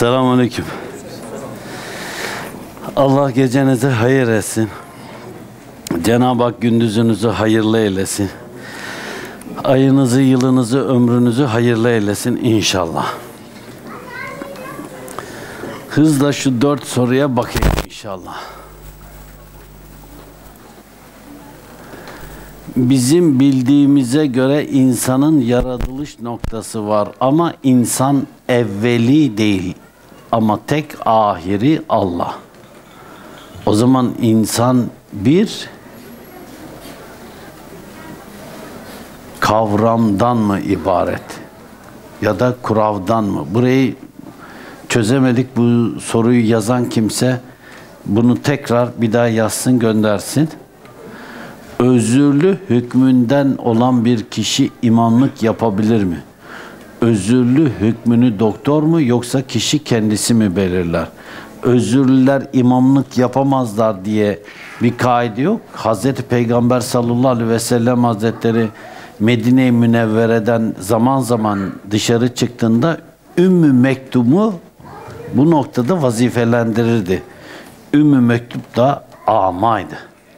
Selamünaleyküm. Allah gecenizi hayır etsin. Cenab-ı Hak gündüzünüzü hayırlı eylesin. Ayınızı, yılınızı, ömrünüzü hayırlı eylesin inşallah. Hızla şu 4 soruya bakayım inşallah. Bizim bildiğimize göre insanın yaratılış noktası var ama insan evveli değil ama tek ahiri Allah. O zaman insan bir kavramdan mı ibaret ya da kuravdan mı? Burayı çözemedik. Bu soruyu yazan kimse bunu tekrar bir daha yazsın, göndersin. Özürlü hükmünden olan bir kişi imamlık yapabilir mi? Özürlü hükmünü doktor mu yoksa kişi kendisi mi belirler? Özürlüler imamlık yapamazlar diye bir kaide yok. Hazreti Peygamber sallallahu aleyhi ve sellem Hazretleri Medine-i Münevvere'den zaman zaman dışarı çıktığında Ümmü Mektum'u bu noktada vazifelendirirdi. Ümmü Mektum da amaydı.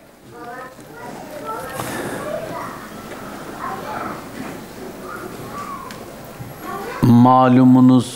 Malumunuz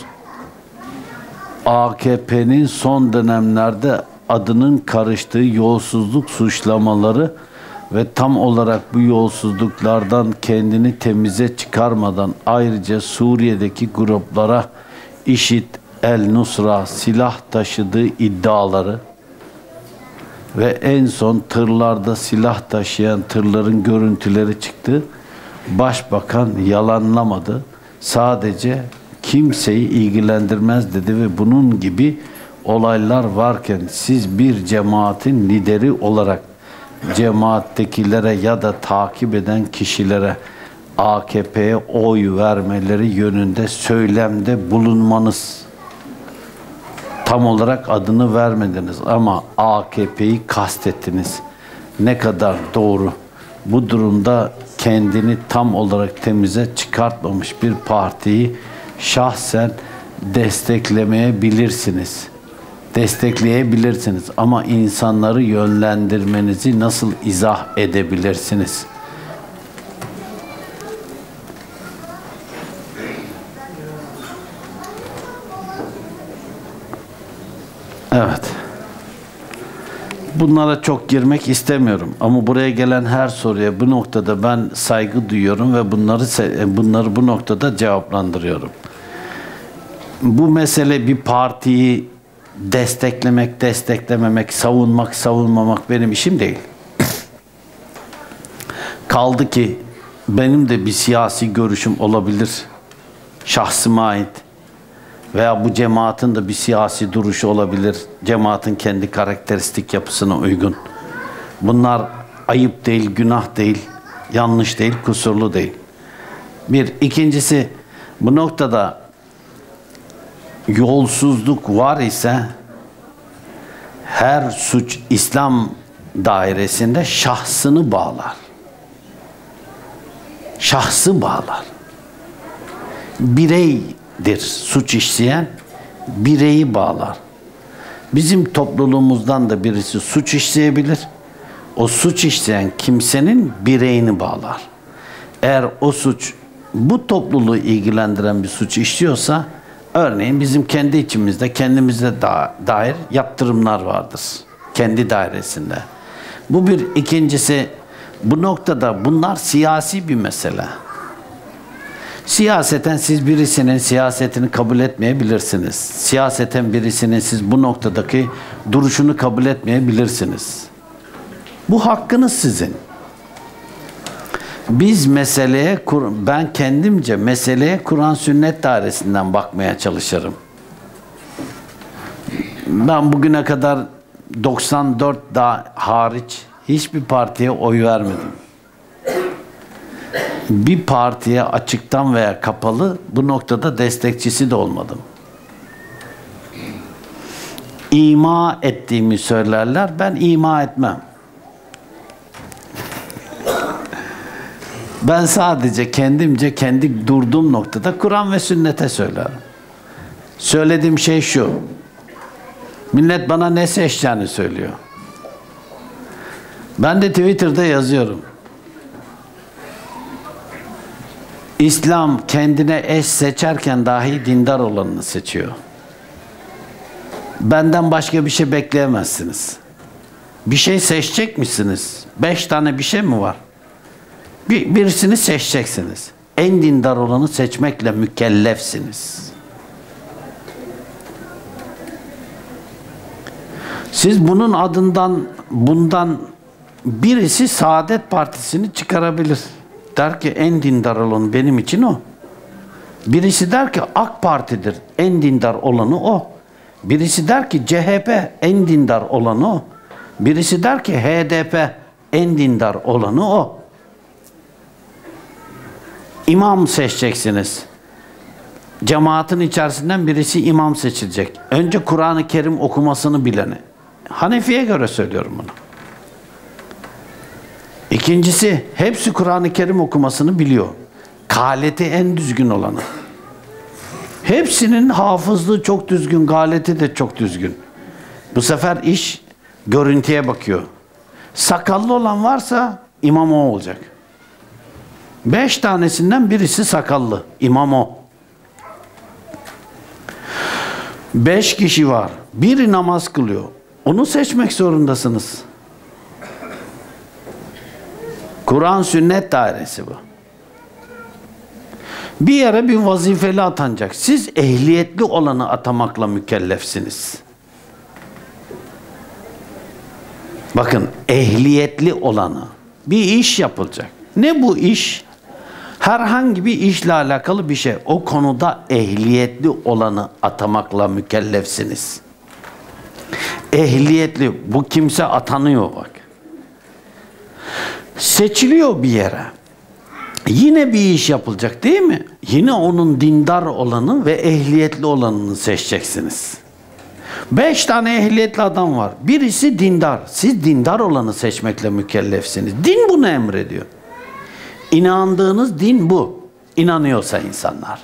AKP'nin son dönemlerde adının karıştığı yolsuzluk suçlamaları ve tam olarak bu yolsuzluklardan kendini temize çıkarmadan ayrıca Suriye'deki gruplara IŞİD, El-Nusra silah taşıdığı iddiaları ve en son tırlarda silah taşıyan tırların görüntüleri çıktı. Başbakan yalanlamadı. Sadece kimseyi ilgilendirmez dedi ve bunun gibi olaylar varken siz bir cemaatin lideri olarak cemaattekilere ya da takip eden kişilere AKP'ye oy vermeleri yönünde söylemde bulunmanız, tam olarak adını vermediniz ama AKP'yi kastettiniz. Ne kadar doğru? Bu durumda kendini tam olarak temize çıkartmamış bir partiyi şahsen desteklemeyebilirsiniz. Destekleyebilirsiniz ama insanları yönlendirmenizi nasıl izah edebilirsiniz? Evet. Bunlara çok girmek istemiyorum ama buraya gelen her soruya bu noktada ben saygı duyuyorum ve bunları bu noktada cevaplandırıyorum. Bu mesele bir partiyi desteklemek, desteklememek, savunmak, savunmamak benim işim değil. Kaldı ki benim de bir siyasi görüşüm olabilir, şahsıma ait. Veya bu cemaatin de bir siyasi duruşu olabilir. Cemaatin kendi karakteristik yapısına uygun. Bunlar ayıp değil, günah değil, yanlış değil, kusurlu değil. Bir. İkincisi, bu noktada yolsuzluk var ise her suç İslam dairesinde şahsını bağlar. Şahsı bağlar. Bireydir suç işleyen, bireyi bağlar. Bizim topluluğumuzdan da birisi suç işleyebilir. O suç işleyen kimsenin bireyini bağlar. Eğer o suç bu topluluğu ilgilendiren bir suç işliyorsa, örneğin bizim kendi içimizde, kendimize dair yaptırımlar vardır. Kendi dairesinde. Bu bir. İkincisi, bu noktada bunlar siyasi bir mesele. Siyaseten siz birisinin siyasetini kabul etmeyebilirsiniz. Siyaseten birisinin siz bu noktadaki duruşunu kabul etmeyebilirsiniz. Bu hakkınız sizin. Biz ben kendimce meseleye Kur'an sünnet dairesinden bakmaya çalışırım. Ben bugüne kadar 94 hariç hiçbir partiye oy vermedim. Bir partiye açıktan veya kapalı bu noktada destekçisi de olmadım. İma ettiğimi söylerler, ben ima etmem. Ben sadece kendimce kendi durduğum noktada Kur'an ve sünnete söylerim. Söylediğim şey şu. Millet bana ne seçeceğini söylüyor. Ben de Twitter'da yazıyorum. İslam kendine eş seçerken dahi dindar olanını seçiyor. Benden başka bir şey bekleyemezsiniz. Bir şey seçecek misiniz? 5 tane bir şey mi var? Birisini seçeceksiniz. En dindar olanı seçmekle mükellefsiniz. Siz bunun bundan birisi Saadet Partisi'ni çıkarabilir. Der ki en dindar olan benim için o. Birisi der ki AK Parti'dir. En dindar olanı o. Birisi der ki CHP en dindar olanı o. Birisi der ki HDP en dindar olanı o. İmam seçeceksiniz. Cemaatin içerisinden birisi imam seçilecek. Önce Kur'an-ı Kerim okumasını bileni. Hanefi'ye göre söylüyorum bunu. İkincisi, hepsi Kur'an-ı Kerim okumasını biliyor. Galeti en düzgün olanı. Hepsinin hafızlığı çok düzgün, galeti de çok düzgün. Bu sefer iş görüntüye bakıyor. Sakallı olan varsa imam o olacak. 5 tanesinden birisi sakallı, imam o. 5 kişi var, biri namaz kılıyor. Onu seçmek zorundasınız. Kur'an sünnet dairesi bu. Bir yere bir vazifeli atanacak. Siz ehliyetli olanı atamakla mükellefsiniz. Bakın, ehliyetli olanı. Bir iş yapılacak. Ne bu iş? Herhangi bir işle alakalı bir şey. O konuda ehliyetli olanı atamakla mükellefsiniz. Ehliyetli, bu kimse atanıyor bak. Seçiliyor bir yere. Yine bir iş yapılacak değil mi? Yine onun dindar olanı ve ehliyetli olanını seçeceksiniz. 5 tane ehliyetli adam var. Birisi dindar. Siz dindar olanı seçmekle mükellefsiniz. Din bunu emrediyor. İnandığınız din bu. İnanıyorsa insanlar.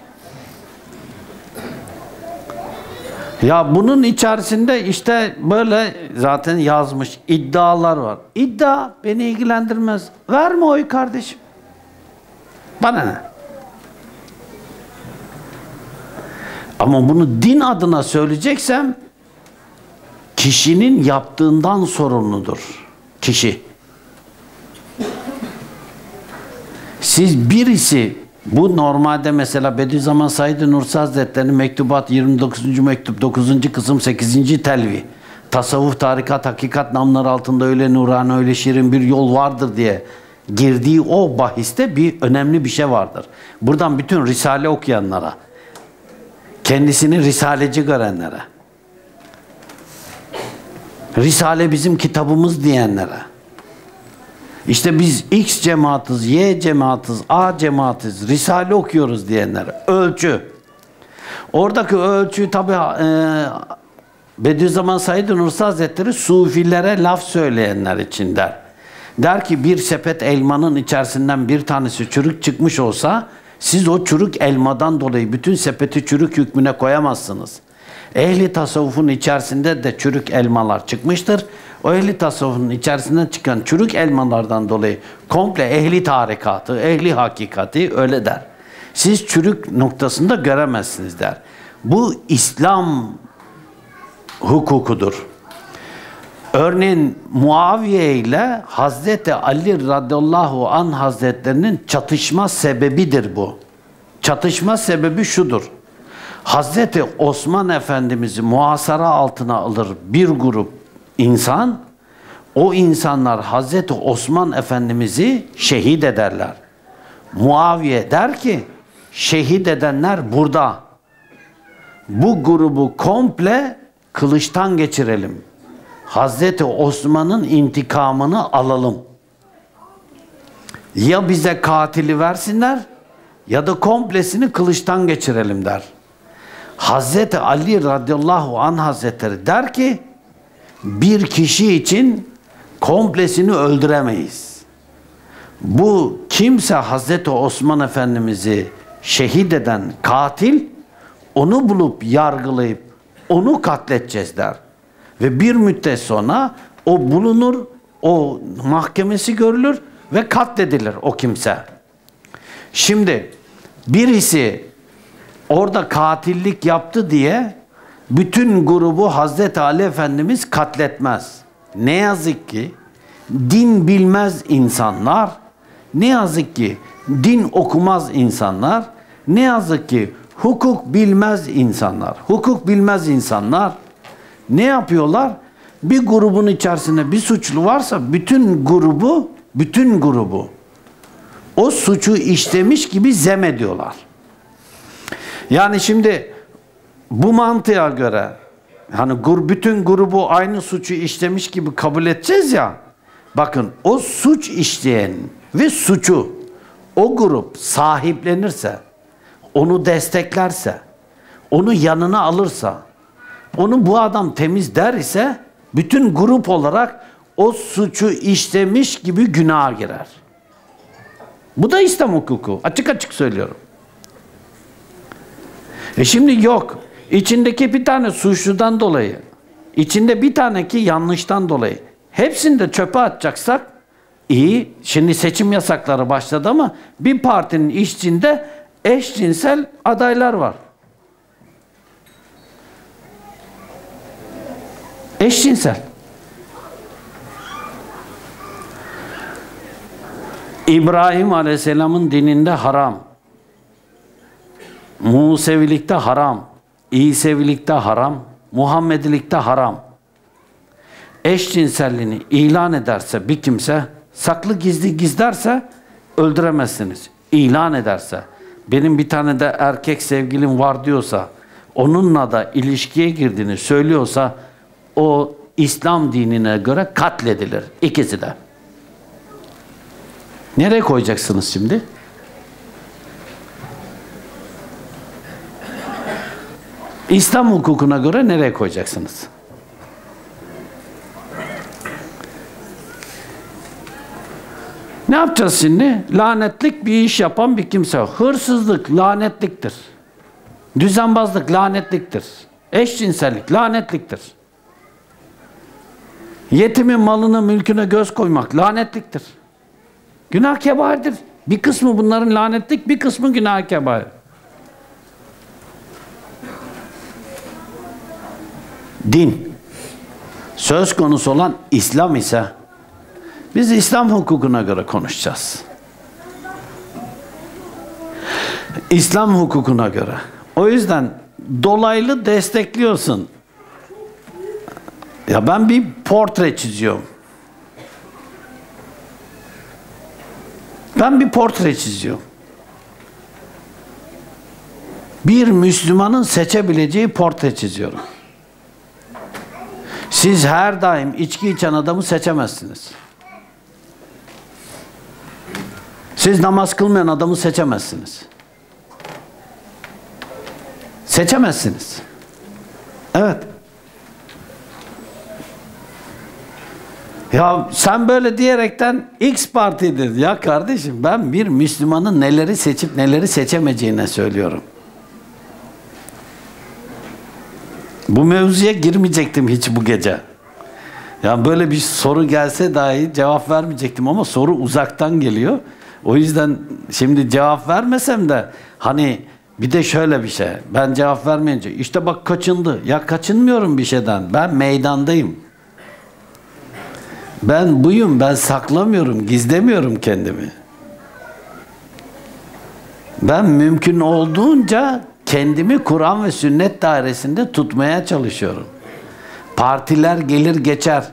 Ya bunun içerisinde işte böyle zaten yazmış iddialar var. İddia beni ilgilendirmez. Verme oy kardeşim. Bana ne? Ama bunu din adına söyleyeceksem kişinin yaptığından sorumludur. Kişi. Siz birisi, bu normalde mesela Bediüzzaman Said Nursi Hazretleri'nin Mektubat 29. mektup 9. kısım 8. telvi. Tasavvuf, tarikat, hakikat namları altında öyle nurani, öyle şirin bir yol vardır diye girdiği o bahiste bir önemli bir şey vardır. Buradan bütün Risale okuyanlara, kendisini Risaleci görenlere, Risale bizim kitabımız diyenlere, İşte biz X cemaatiz, Y cemaatiz, A cemaatiz, Risale okuyoruz diyenler. Ölçü. Oradaki ölçüyü tabi Bediüzzaman Said Nursi Hazretleri Sufilere laf söyleyenler için der. Der ki bir sepet elmanın içerisinden bir tanesi çürük çıkmış olsa siz o çürük elmadan dolayı bütün sepeti çürük hükmüne koyamazsınız. Ehli tasavvufun içerisinde de çürük elmalar çıkmıştır. O ehli tasavvufun içerisinden çıkan çürük elmalardan dolayı komple ehli tarikatı, ehli hakikati öyle der. Siz çürük noktasında göremezsiniz der. Bu İslam hukukudur. Örneğin Muaviye ile Hazreti Ali radıyallahu anh hazretlerinin çatışma sebebidir bu. Çatışma sebebi şudur. Hazreti Osman Efendimiz'i muhasara altına alır bir grup insan, o insanlar Hazreti Osman Efendimiz'i şehit ederler. Muaviye der ki, şehit edenler burada. Bu grubu komple kılıçtan geçirelim. Hazreti Osman'ın intikamını alalım. Ya bize katili versinler ya da komplesini kılıçtan geçirelim der. Hazreti Ali radıyallahu anh hazretleri der ki bir kişi için komplesini öldüremeyiz. Bu kimse Hazreti Osman Efendimiz'i şehit eden katil onu bulup yargılayıp onu katledeceğiz der. Ve bir müddet sonra o bulunur, o mahkemesi görülür ve katledilir o kimse. Şimdi birisi orada katillik yaptı diye bütün grubu Hazreti Ali Efendimiz katletmez. Ne yazık ki din bilmez insanlar, ne yazık ki din okumaz insanlar, ne yazık ki hukuk bilmez insanlar. Hukuk bilmez insanlar ne yapıyorlar? Bir grubun içerisinde bir suçlu varsa bütün grubu o suçu işlemiş gibi zem ediyorlar. Yani şimdi bu mantığa göre hani bütün grubu aynı suçu işlemiş gibi kabul edeceğiz ya. Bakın o suç işleyen ve suçu o grup sahiplenirse, onu desteklerse, onu yanına alırsa, onu bu adam temiz der ise bütün grup olarak o suçu işlemiş gibi günaha girer. Bu da İslam hukuku. Açık açık söylüyorum. Şimdi yok. İçindeki bir tane suçludan dolayı, içinde bir taneki yanlıştan dolayı hepsini de çöpe atacaksak iyi. Şimdi seçim yasakları başladı ama bir partinin içinde eşcinsel adaylar var. Eşcinsel. İbrahim Aleyhisselam'ın dininde haram. Musevilikte haram. İsevilikte haram. Muhammedilikte haram. Eşcinselliğini ilan ederse bir kimse, saklı gizli gizlerse öldüremezsiniz. İlan ederse, benim bir tane de erkek sevgilim var diyorsa, onunla da ilişkiye girdiğini söylüyorsa, o İslam dinine göre katledilir. İkisi de. Nereye koyacaksınız şimdi? İslam hukukuna göre nereye koyacaksınız? Ne yapacağız şimdi? Lanetlik bir iş yapan bir kimse. Hırsızlık lanetliktir. Düzenbazlık lanetliktir. Eşcinsellik lanetliktir. Yetimin malına, mülküne göz koymak lanetliktir. Günah kebairdir. Bir kısmı bunların lanetlik, bir kısmı günah kebair. Din söz konusu olan İslam ise biz İslam hukukuna göre konuşacağız. İslam hukukuna göre. O yüzden dolaylı destekliyorsun. Ya ben bir portre çiziyorum. Ben bir portre çiziyorum. Bir Müslümanın seçebileceği portre çiziyorum. Siz her daim içki içen adamı seçemezsiniz. Siz namaz kılmayan adamı seçemezsiniz. Seçemezsiniz. Evet. Ya sen böyle diyerekten X partidir. Ya kardeşim ben bir Müslümanın neleri seçip neleri seçemeyeceğine söylüyorum. Bu mevzuya girmeyecektim hiç bu gece. Ya böyle bir soru gelse dahi cevap vermeyecektim ama soru uzaktan geliyor. O yüzden şimdi cevap vermesem de hani bir de şöyle bir şey. Ben cevap vermeyince işte bak kaçındı. Ya kaçınmıyorum bir şeyden. Ben meydandayım. Ben buyum. Ben saklamıyorum. Gizlemiyorum kendimi. Ben mümkün olduğunca kendimi Kur'an ve sünnet dairesinde tutmaya çalışıyorum. Partiler gelir geçer.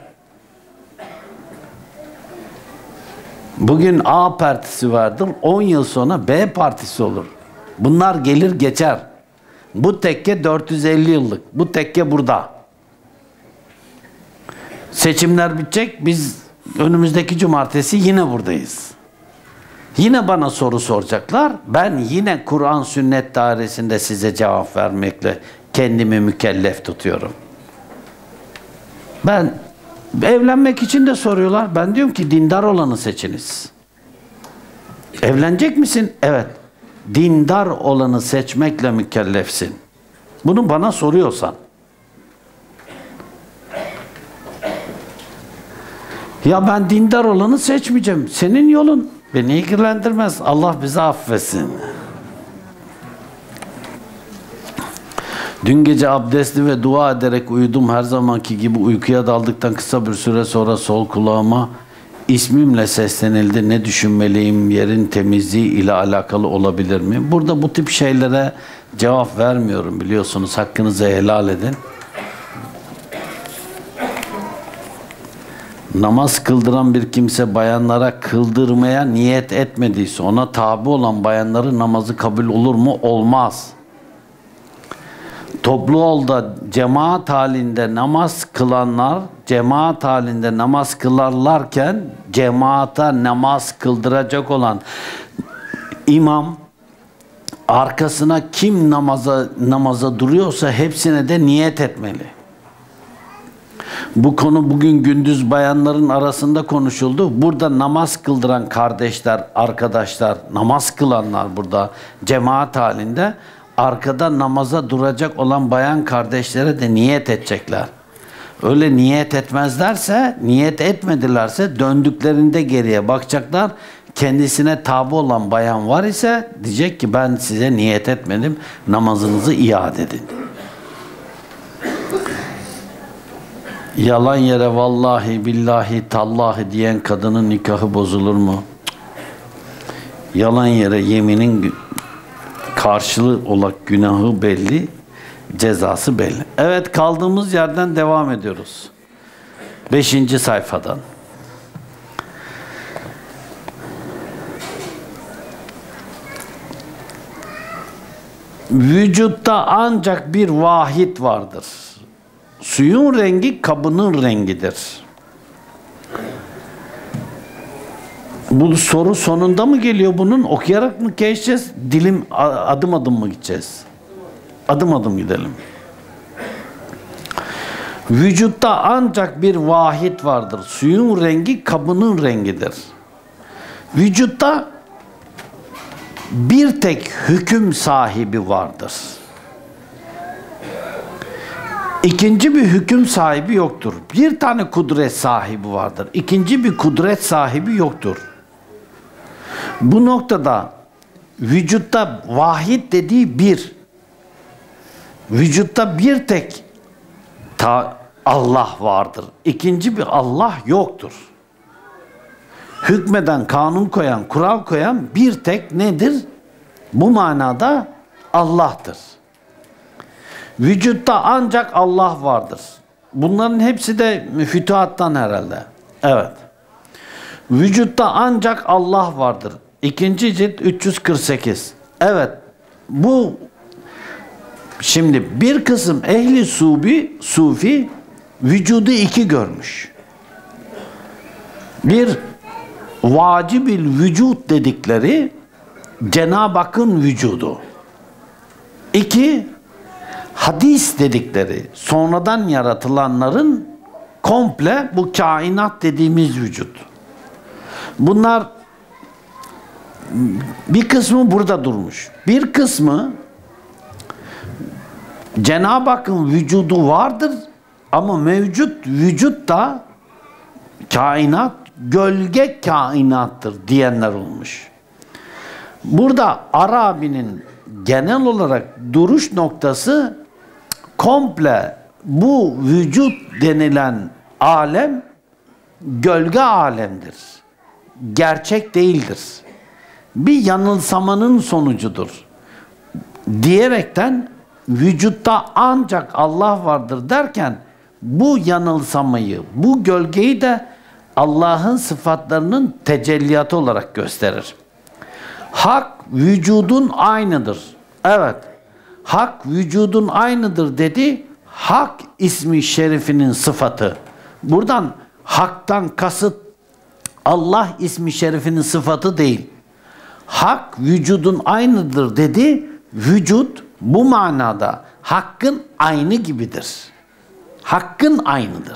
Bugün A partisi vardır. 10 yıl sonra B partisi olur. Bunlar gelir geçer. Bu tekke 450 yıllık. Bu tekke burada. Seçimler bitecek. Biz önümüzdeki cumartesi yine buradayız. Yine bana soru soracaklar. Ben yine Kur'an sünnet dairesinde size cevap vermekle kendimi mükellef tutuyorum. Ben evlenmek için de soruyorlar. Ben diyorum ki dindar olanı seçiniz. Evlenecek misin? Evet. Dindar olanı seçmekle mükellefsin. Bunu bana soruyorsan. Ya ben dindar olanı seçmeyeceğim. Senin yolun beni ilgilendirmez. Allah bizi affetsin. Dün gece abdestli ve dua ederek uyudum. Her zamanki gibi uykuya daldıktan kısa bir süre sonra sol kulağıma ismimle seslenildi. Ne düşünmeliyim? Yerin temizliği ile alakalı olabilir mi? Burada bu tip şeylere cevap vermiyorum, biliyorsunuz. Hakkınızı helal edin. Namaz kıldıran bir kimse bayanlara kıldırmaya niyet etmediyse ona tabi olan bayanların namazı kabul olur mu? Olmaz. Toplu yolda cemaat halinde namaz kılanlar cemaat halinde namaz kılarlarken cemaata namaz kıldıracak olan imam arkasına kim namaza duruyorsa hepsine de niyet etmeli. Bu konu bugün gündüz bayanların arasında konuşuldu. Burada namaz kıldıran kardeşler, arkadaşlar, namaz kılanlar burada cemaat halinde arkada namaza duracak olan bayan kardeşlere de niyet edecekler. Öyle niyet etmezlerse, niyet etmedilerse döndüklerinde geriye bakacaklar. Kendisine tabi olan bayan var ise diyecek ki ben size niyet etmedim, namazınızı iade edin. Yalan yere vallahi billahi tallahi diyen kadının nikahı bozulur mu? Yalan yere yeminin karşılığı olarak günahı belli, cezası belli. Evet, kaldığımız yerden devam ediyoruz. 5. sayfadan. Vücutta ancak bir vahid vardır. Suyun rengi kabının rengidir. Bu soru sonunda mı geliyor bunun? Okuyarak mı geçeceğiz? Adım adım mı gideceğiz? Adım adım gidelim. Vücutta ancak bir vahid vardır. Suyun rengi kabının rengidir. Vücutta bir tek hüküm sahibi vardır. İkinci bir hüküm sahibi yoktur. Bir tane kudret sahibi vardır. İkinci bir kudret sahibi yoktur. Bu noktada vücutta vahid dediği bir. Vücutta bir tek Allah vardır. İkinci bir Allah yoktur. Hükmeden, kanun koyan, kural koyan bir tek nedir? Bu manada Allah'tır. Vücutta ancak Allah vardır. Bunların hepsi de Fütuhat'tan herhalde. Evet. Vücutta ancak Allah vardır. 2. cilt 348. Evet. Bu şimdi bir kısım ehli sufi vücudu iki görmüş. Bir vacibil vücut dedikleri Cenab-ı Hakk'ın vücudu. İki hadis dedikleri sonradan yaratılanların komple bu kainat dediğimiz vücut. Bunlar bir kısmı burada durmuş. Bir kısmı Cenab-ı Hakk'ın vücudu vardır ama mevcut vücut da kainat, gölge kainattır diyenler olmuş. Burada Arabi'nin genel olarak duruş noktası komple bu vücut denilen alem gölge alemdir. Gerçek değildir. Bir yanılsamanın sonucudur. Diyerekten vücutta ancak Allah vardır derken bu yanılsamayı, bu gölgeyi de Allah'ın sıfatlarının tecelliyatı olarak gösterir. Hak vücudun aynıdır. Evet. Hak vücudun aynıdır dedi. Hak ismi şerifinin sıfatı. Buradan haktan kasıt Allah ismi şerifinin sıfatı değil. Hak vücudun aynıdır dedi. Vücut bu manada hakkın aynı gibidir. Hakkın aynıdır.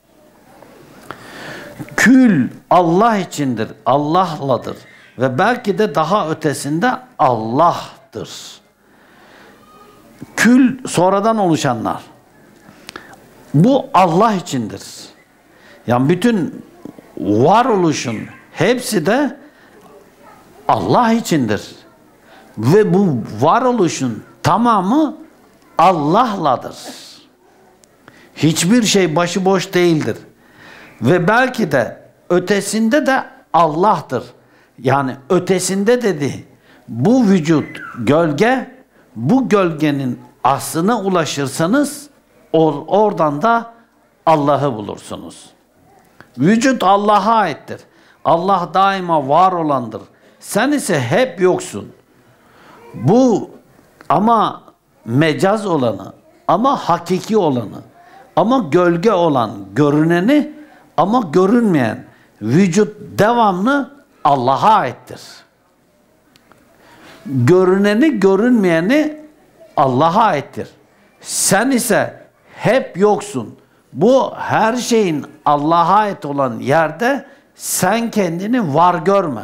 Kül Allah içindir, Allah'ladır ve belki de daha ötesinde Allah'tır. kül sonradan oluşanlar. Bu Allah içindir. Yani bütün varoluşun hepsi de Allah içindir. Ve bu varoluşun tamamı Allah'ladır. Hiçbir şey başıboş değildir. Ve belki de ötesinde de Allah'tır. Yani ötesinde dedi, bu vücut gölge, bu gölgenin aslına ulaşırsanız oradan da Allah'ı bulursunuz. Vücut Allah'a aittir. Allah daima var olandır. Sen ise hep yoksun. Bu ama mecaz olanı, ama hakiki olanı, ama gölge olan, görüneni ama görünmeyen vücut devamlı Allah'a aittir. Görüneni, görünmeyeni Allah'a aittir. Sen ise hep yoksun. Bu her şeyin Allah'a ait olan yerde sen kendini var görme.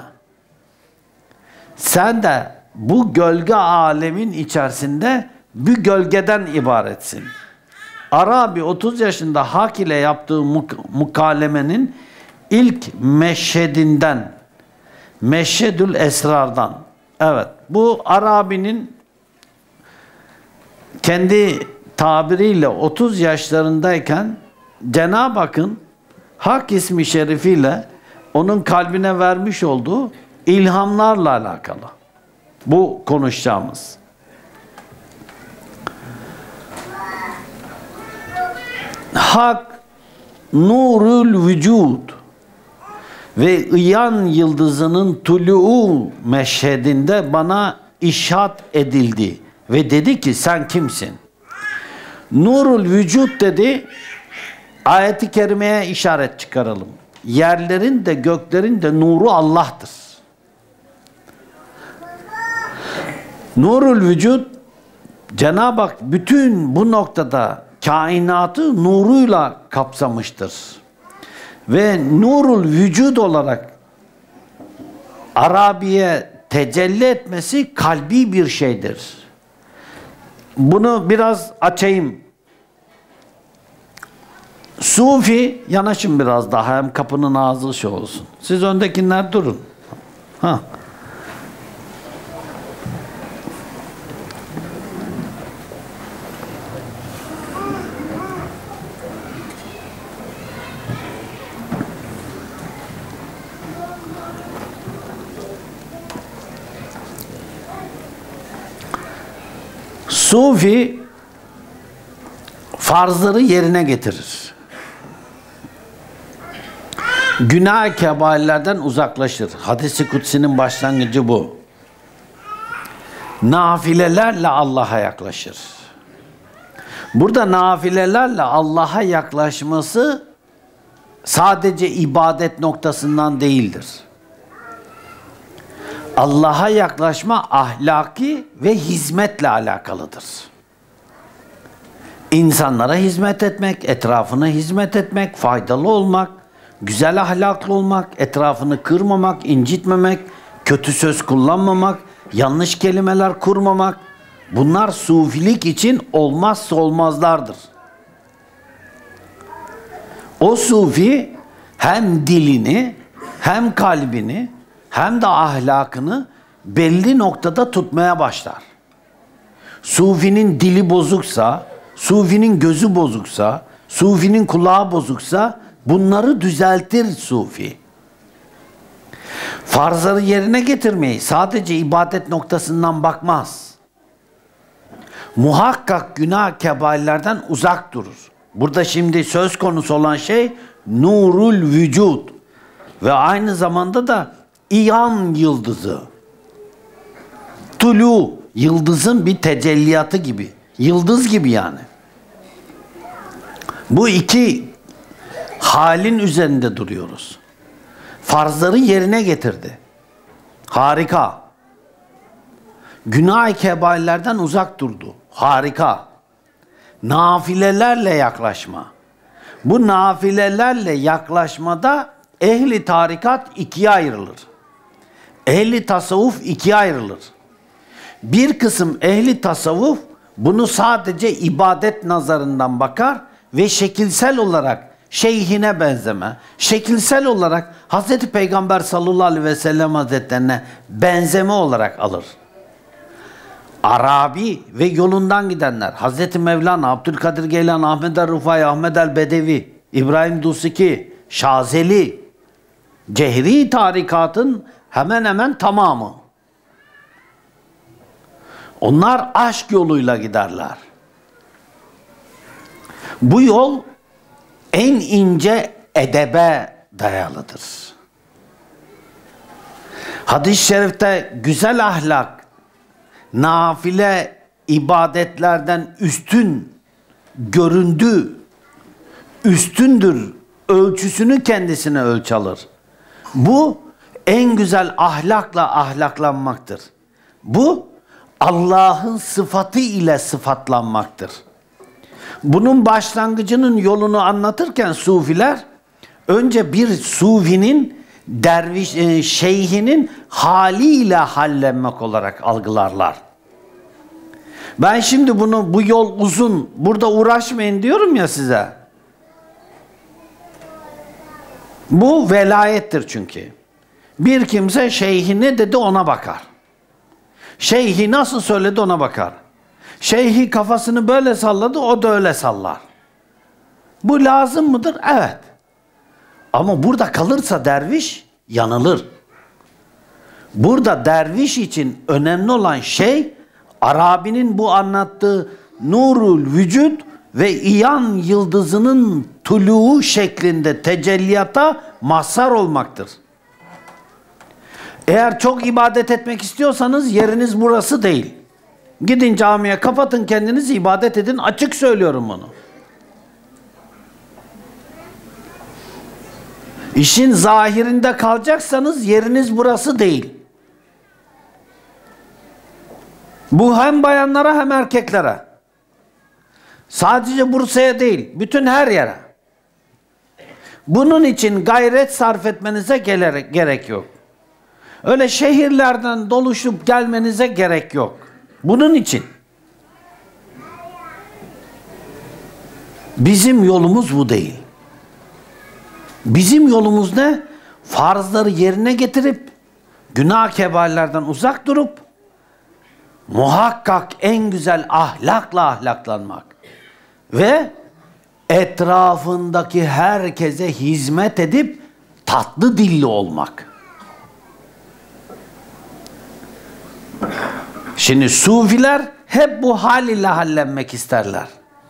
Sen de bu gölge alemin içerisinde bir gölgeden ibaretsin. Arabi 30 yaşında Hak ile yaptığı mukalemenin ilk meşhedinden, Meşhedül Esrar'dan. Evet, bu Arabi'nin kendi tabiriyle 30 yaşlarındayken Cenab-ı Hakk'ın Hak ismi şerifiyle onun kalbine vermiş olduğu ilhamlarla alakalı. Bu konuşacağımız. Hak nurul vücud ve ıyan yıldızının tulu'u meşhedinde bana işaret edildi ve dedi ki sen kimsin? Nurul vücut dedi, ayet-i kerimeye işaret çıkaralım. Yerlerin de göklerin de nuru Allah'tır. Nurul vücut, Cenab-ı Hak bütün bu noktada kainatı nuruyla kapsamıştır. Ve nurul vücut olarak Arabiye tecelli etmesi kalbi bir şeydir. Bunu biraz açayım. Sufi, yanaşın biraz daha, hem kapının ağzı şey olsun. Siz öndekiler durun. Ha. Sufi farzları yerine getirir. Günah kebairlerden uzaklaşır. Hadis-i kutsinin başlangıcı bu. Nafilelerle Allah'a yaklaşır. Burada nafilelerle Allah'a yaklaşması sadece ibadet noktasından değildir. Allah'a yaklaşma ahlaki ve hizmetle alakalıdır. İnsanlara hizmet etmek, etrafına hizmet etmek, faydalı olmak, güzel ahlaklı olmak, etrafını kırmamak, incitmemek, kötü söz kullanmamak, yanlış kelimeler kurmamak, bunlar sufilik için olmazsa olmazlardır. O sufi hem dilini, hem kalbini, hem de ahlakını belli noktada tutmaya başlar. Sufinin dili bozuksa, sufinin gözü bozuksa, sufinin kulağı bozuksa bunları düzeltir sufi. Farzları yerine getirmeyi sadece ibadet noktasından bakmaz. Muhakkak günah kebairlerden uzak durur. Burada şimdi söz konusu olan şey nurul vücud ve aynı zamanda da İyan yıldızı. Tulu, yıldızın bir tecelliyatı gibi. Yıldız gibi yani. Bu iki halin üzerinde duruyoruz. Farzları yerine getirdi. Harika. Günah-ı kebairlerden uzak durdu. Harika. Nafilelerle yaklaşma. Bu nafilelerle yaklaşmada ehli tarikat ikiye ayrılır. Ehli tasavvuf ikiye ayrılır. Bir kısım ehli tasavvuf bunu sadece ibadet nazarından bakar ve şekilsel olarak şeyhine benzeme, şekilsel olarak Hazreti Peygamber sallallahu aleyhi ve sellem hazretlerine benzeme olarak alır. Arabi ve yolundan gidenler, Hazreti Mevlana, Abdülkadir Geylan, Ahmed el-Rufai, Ahmed el-Bedevi, İbrahim Dusiki, Şazeli, Cehri tarikatın hemen hemen tamamı. Onlar aşk yoluyla giderler. Bu yol en ince edebe dayalıdır. Hadis-i şerifte güzel ahlak, nafile ibadetlerden üstün göründü, üstündür, ölçüsünü kendisine ölç alır. Bu en güzel ahlakla ahlaklanmaktır. Bu Allah'ın sıfatı ile sıfatlanmaktır. Bunun başlangıcının yolunu anlatırken sufiler önce bir sufinin şeyhinin haliyle hallenmek olarak algılarlar. Ben şimdi bu yol uzun, burada uğraşmayın diyorum ya size. Bu velayettir çünkü. Bir kimse şeyhi ne dedi ona bakar. Şeyhi nasıl söyledi ona bakar. Şeyhi kafasını böyle salladı, o da öyle sallar. Bu lazım mıdır? Evet. Ama burada kalırsa derviş yanılır. Burada derviş için önemli olan şey Arabi'nin bu anlattığı nurul vücut ve iyan yıldızının tuluğu şeklinde tecelliyata mazhar olmaktır. Eğer çok ibadet etmek istiyorsanız yeriniz burası değil. Gidin camiye, kapatın kendinizi, ibadet edin. Açık söylüyorum bunu. İşin zahirinde kalacaksanız yeriniz burası değil. Bu hem bayanlara hem erkeklere. Sadece Bursa'ya değil, bütün her yere. Bunun için gayret sarf etmenize gerek yok. Öyle şehirlerden doluşup gelmenize gerek yok. Bunun için. Bizim yolumuz bu değil. Bizim yolumuz ne? Farzları yerine getirip, günah kebairlerden uzak durup, muhakkak en güzel ahlakla ahlaklanmak. Ve etrafındaki herkese hizmet edip tatlı dilli olmak. Şimdi sufiler hep bu hal ile hallenmek isterler.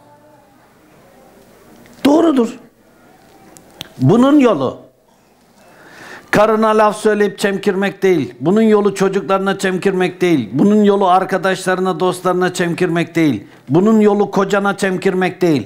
Doğrudur. Bunun yolu karına laf söyleyip çemkirmek değil. Bunun yolu çocuklarına çemkirmek değil. Bunun yolu arkadaşlarına, dostlarına çemkirmek değil. Bunun yolu kocana çemkirmek değil.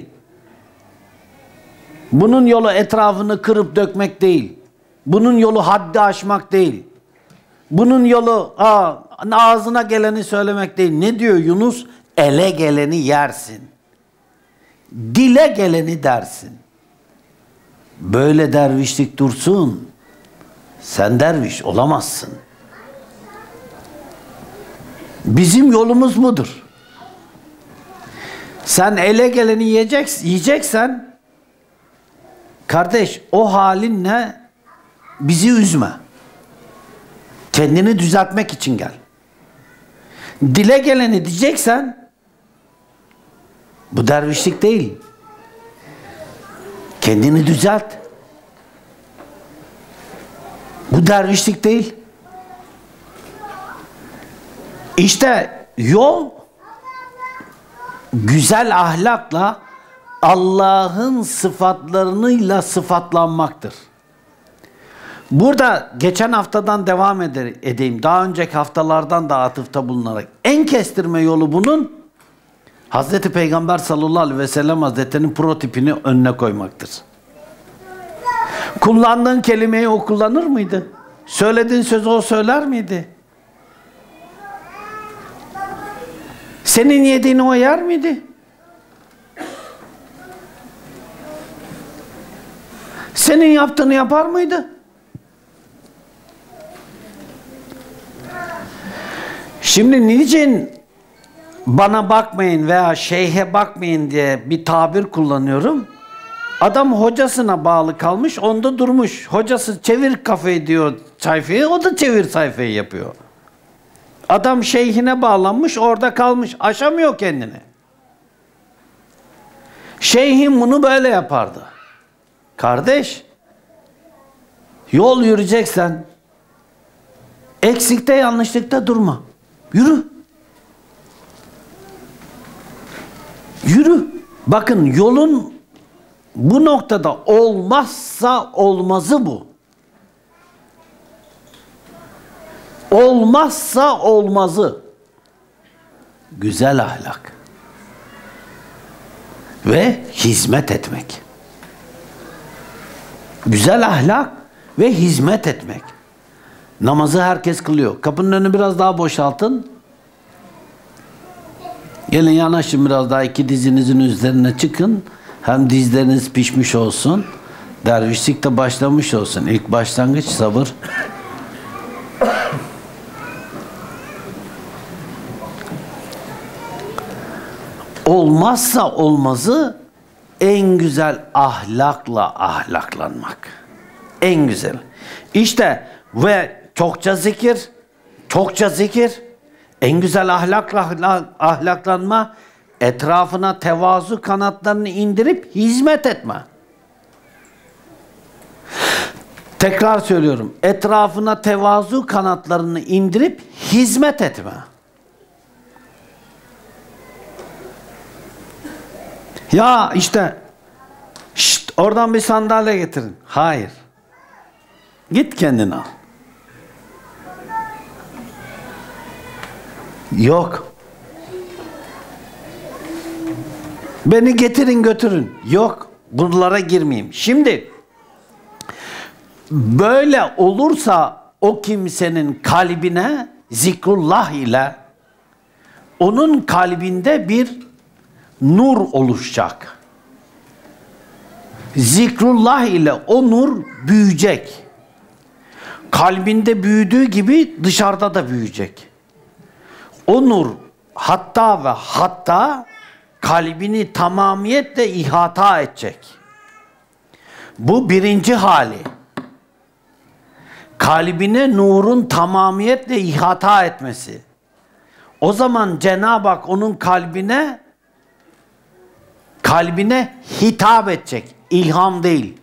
Bunun yolu etrafını kırıp dökmek değil. Bunun yolu haddi aşmak değil. Bunun yolu ağzına geleni söylemek değil. Ne diyor Yunus? Ele geleni yersin. Dile geleni dersin. Böyle dervişlik dursun. Sen derviş olamazsın. Bizim yolumuz budur. Sen ele geleni yiyeceksen kardeş o halinle bizi üzme. Kendini düzeltmek için gel. Dile geleni diyeceksen bu dervişlik değil. Kendini düzelt. Bu dervişlik değil. İşte yol güzel ahlakla Allah'ın sıfatlarıyla sıfatlanmaktır. Burada geçen haftadan devam edeyim. Daha önceki haftalardan da atıfta bulunarak. En kestirme yolu bunun Hazreti Peygamber sallallahu aleyhi ve sellem Hazretleri'nin prototipini önüne koymaktır. Kullandığın kelimeyi o kullanır mıydı? Söylediğin sözü o söyler miydi? Senin yediğini o yer miydi? Senin yaptığını yapar mıydı? Şimdi niçin bana bakmayın veya şeyhe bakmayın diye bir tabir kullanıyorum. Adam hocasına bağlı kalmış, onda durmuş. Hocası çevir kafayı diyor sayfayı, o da çevir sayfayı yapıyor. Adam şeyhine bağlanmış, orada kalmış, aşamıyor kendini. Şeyhim bunu böyle yapardı. Kardeş, yol yürüyeceksen eksikte yanlışlıkta durma. Yürü. Yürü. Bakın yolun bu noktada olmazsa olmazı bu. Olmazsa olmazı. Güzel ahlak. Ve hizmet etmek. Güzel ahlak ve hizmet etmek. Namazı herkes kılıyor. Kapının önünü biraz daha boşaltın. Gelin yanaşın biraz daha, iki dizinizin üzerine çıkın. Hem dizleriniz pişmiş olsun. Dervişlik de başlamış olsun. İlk başlangıç sabır. Olmazsa olmazı en güzel ahlakla ahlaklanmak. En güzel. İşte ve çokça zikir, çokça zikir, en güzel ahlakla ahlaklanma, etrafına tevazu kanatlarını indirip hizmet etme. Tekrar söylüyorum, etrafına tevazu kanatlarını indirip hizmet etme. Ya işte, oradan bir sandalye getirin. Hayır. Git kendin al. Yok. Beni getirin götürün. Yok. Bunlara girmeyeyim. Şimdi böyle olursa o kimsenin kalbine zikrullah ile onun kalbinde bir nur oluşacak. Zikrullah ile o nur büyüyecek. Kalbinde büyüdüğü gibi dışarıda da büyüyecek. O nur hatta kalbini tamamiyetle ihata edecek. Bu birinci hali. Kalbine nurun tamamiyetle ihata etmesi. O zaman Cenab-ı Hak onun kalbine hitap edecek. İlham değil.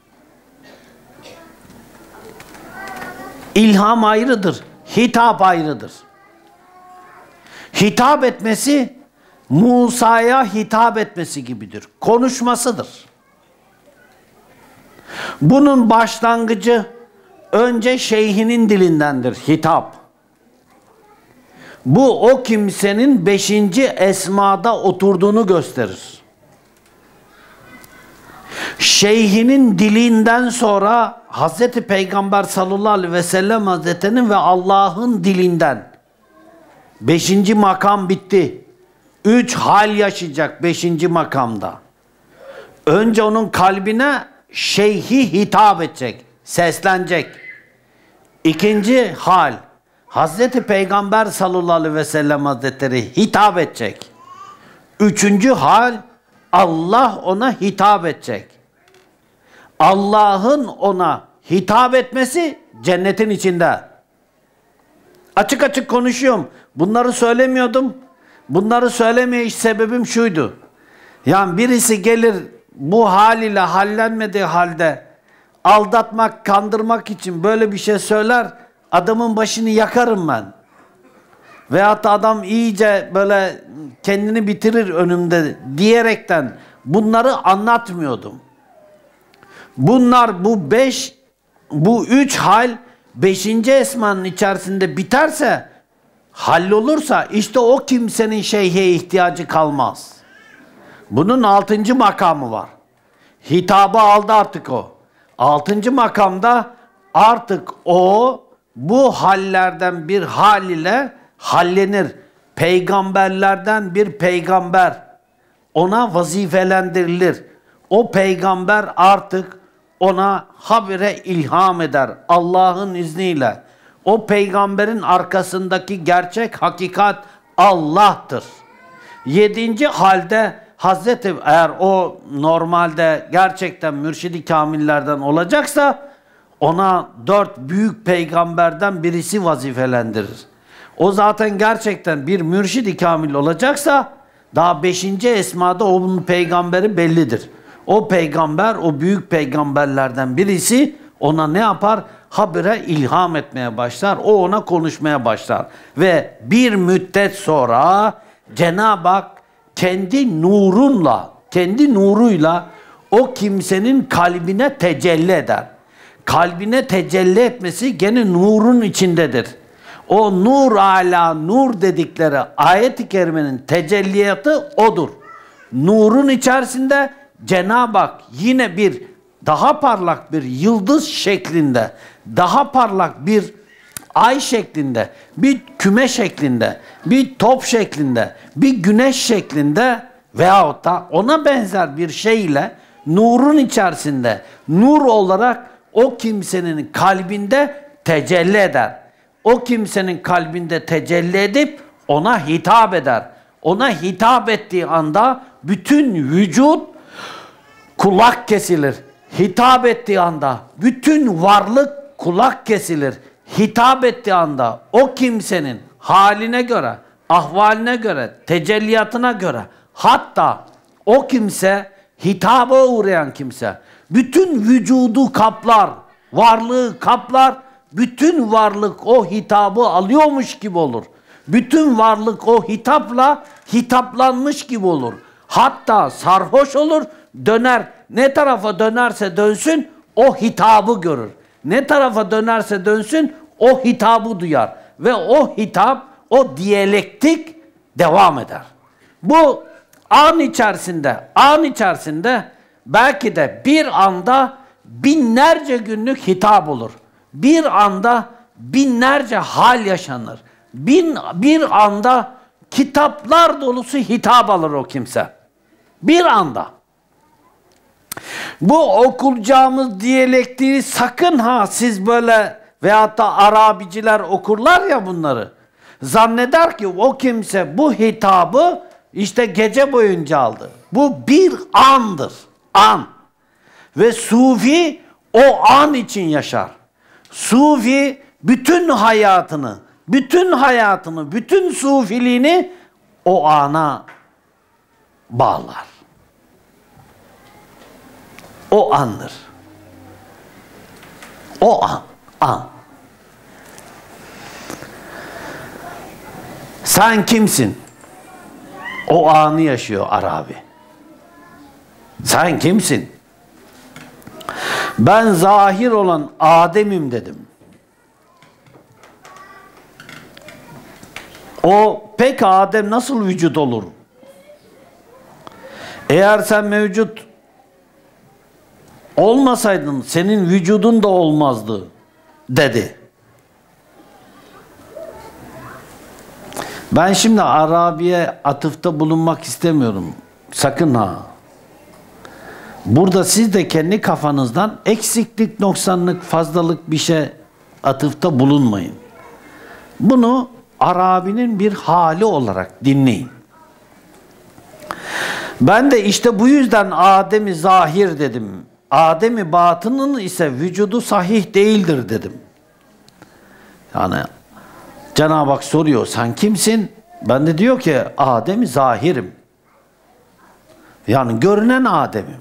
İlham ayrıdır. Hitap ayrıdır. Hitap etmesi Musa'ya hitap etmesi gibidir. Konuşmasıdır. Bunun başlangıcı önce şeyhinin dilindendir. Hitap. Bu o kimsenin 5. esmada oturduğunu gösterir. Şeyhinin dilinden sonra Hazreti Peygamber sallallahu aleyhi ve sellem Hazretleri'nin ve Allah'ın dilinden 5. makam bitti. 3 hal yaşayacak 5. makamda. Önce onun kalbine şeyhi hitap edecek, seslenecek. 2. hal Hazreti Peygamber sallallahu aleyhi ve sellem Hazretleri hitap edecek. 3. hal Allah ona hitap edecek. Allah'ın ona hitap etmesi cennetin içinde. Açık açık konuşuyorum. Bunları söylemiyordum. Bunları söylemeye sebebim şuydu. Yani birisi gelir bu haliyle hallenmediği halde aldatmak, kandırmak için böyle bir şey söyler, adamın başını yakarım ben. Veyahut da adam iyice böyle kendini bitirir önümde diyerekten bunları anlatmıyordum. Bunlar bu 3 hal 5. esmanın içerisinde biterse, hallolursa işte o kimsenin şeyhe ihtiyacı kalmaz. Bunun 6. makamı var. Hitabı aldı artık o. 6. makamda artık o bu hallerden bir hal ile hallenir. Peygamberlerden bir peygamber ona vazifelendirilir. O peygamber artık ona habire ilham eder Allah'ın izniyle. O peygamberin arkasındaki gerçek hakikat Allah'tır. 7. halde Hazreti, eğer o normalde gerçekten mürşidi kamillerden olacaksa ona 4 büyük peygamberden birisi vazifelendirir. O zaten gerçekten bir mürşidi kamil olacaksa daha 5. esmada onun peygamberi bellidir. O peygamber, o büyük peygamberlerden birisi ona ne yapar? Habire ilham etmeye başlar. O ona konuşmaya başlar. Ve bir müddet sonra Cenab-ı Hak kendi nuruyla o kimsenin kalbine tecelli eder. Kalbine tecelli etmesi gene nurun içindedir. O nur ala nur dedikleri ayet-i kerimenin tecelliyatı odur. Nurun içerisinde Cenab-ı Hak yine bir daha parlak bir yıldız şeklinde, daha parlak bir ay şeklinde, bir küme şeklinde, bir top şeklinde, bir güneş şeklinde veyahut da ona benzer bir şeyle nurun içerisinde nur olarak o kimsenin kalbinde tecelli eder. O kimsenin kalbinde tecelli edip ona hitap eder. Ona hitap ettiği anda bütün vücut kulak kesilir. Hitap ettiği anda bütün varlık kulak kesilir. Hitap ettiği anda o kimsenin haline göre, ahvaline göre, tecelliyatına göre, hatta o kimse, hitaba uğrayan kimse, bütün vücudu kaplar, varlığı kaplar, bütün varlık o hitabı alıyormuş gibi olur. Bütün varlık o hitapla hitaplanmış gibi olur. Hatta sarhoş olur, döner. Ne tarafa dönerse dönsün o hitabı görür. Ne tarafa dönerse dönsün o hitabı duyar. Ve o hitap, o diyalektik devam eder. Bu an içerisinde belki de bir anda binlerce günlük hitap olur. Bir anda binlerce hal yaşanır. Bir anda kitaplar dolusu hitap alır o kimse. Bir anda. Bu okuyacağımız diyalektiği sakın ha siz böyle veyahut da Arabiciler okurlar ya bunları. Zanneder ki o kimse bu hitabı işte gece boyunca aldı. Bu bir andır. An. Ve Sufi o an için yaşar. Sufi bütün hayatını, bütün sufiliğini o ana bağlar. O andır. O an. Sen kimsin? O anı yaşıyor Arabi. Sen kimsin? Ben zahir olan Adem'im dedim. O pek Adem nasıl vücut olur? Eğer sen mevcut olmasaydın senin vücudun da olmazdı dedi. Ben şimdi Arabi'ye atıfta bulunmak istemiyorum. Sakın ha. Burada siz de kendi kafanızdan eksiklik, noksanlık, fazlalık bir şey atıfta bulunmayın. Bunu Arabi'nin bir hali olarak dinleyin. Ben de işte bu yüzden Adem'i zahir dedim. Adem'i batının ise vücudu sahih değildir dedim. Yani Cenab-ı Hak soruyor sen kimsin? Ben de diyor ki Adem'i zahirim. Yani görünen Adem'im.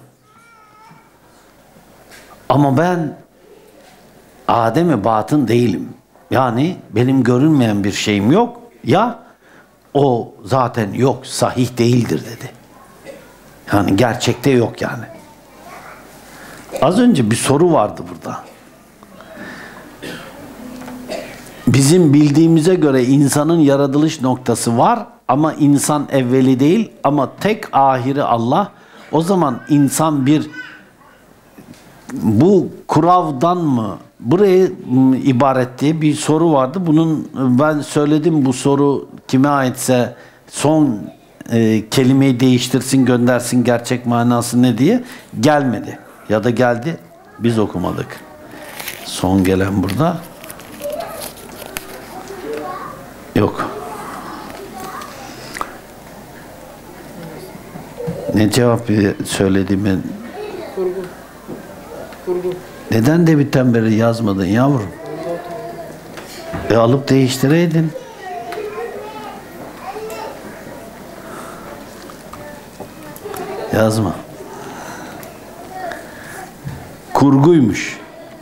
Ama ben Adem'i batın değilim. Yani benim görünmeyen bir şeyim yok. Ya o zaten yok, sahih değildir dedi. Yani gerçekte yok yani. Az önce bir soru vardı burada. Bizim bildiğimize göre insanın yaratılış noktası var ama insan evveli değil ama tek ahiri Allah. O zaman insan bir bu kuravdan mı buraya ibaret diye bir soru vardı. Bunun ben söyledim, bu soru kime aitse son kelimeyi değiştirsin göndersin, gerçek manası ne diye gelmedi. Ya da geldi biz okumadık. Son gelen burada. Yok. Ne cevap söylediğimi? Kurgu. Kurgu. Neden de biten beri yazmadın yavrum? Alıp değiştireydin. Yazma. Kurguymuş.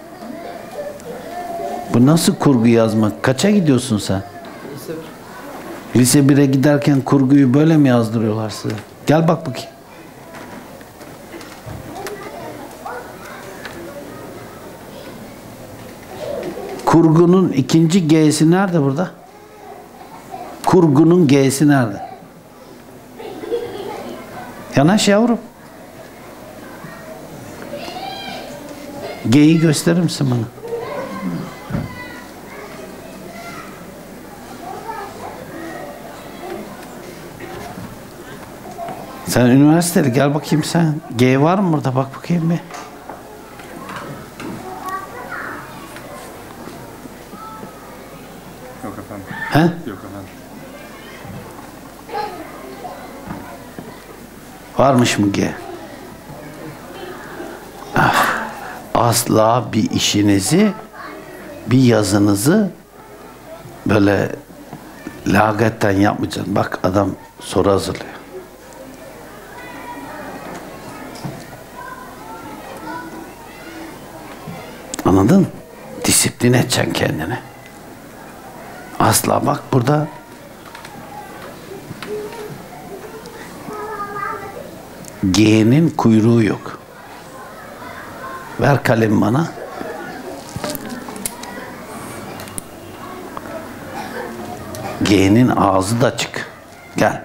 Bu nasıl kurgu yazmak? Kaça gidiyorsun sen? Lise 1. Lise 1'e giderken kurguyu böyle mi yazdırıyorlar size? Gel bak bakayım. Kurgunun ikinci G'si nerede burada? Kurgunun G'si nerede? Yanaş yavrum. G'yi gösterir misin bana? Sen üniversiteli, gel bakayım sen. G var mı burada? Bak bakayım bir. Yok efendim. He? Yok efendim. Varmış mı G? Asla bir işinizi, bir yazınızı böyle lagatten yapmayacaksın. Bak adam soru hazırlıyor. Anladın mı? Disiplin edeceksin kendini. Asla bak burada G'nin kuyruğu yok. Ver kalemi bana. G'nin ağzı da açık. Gel.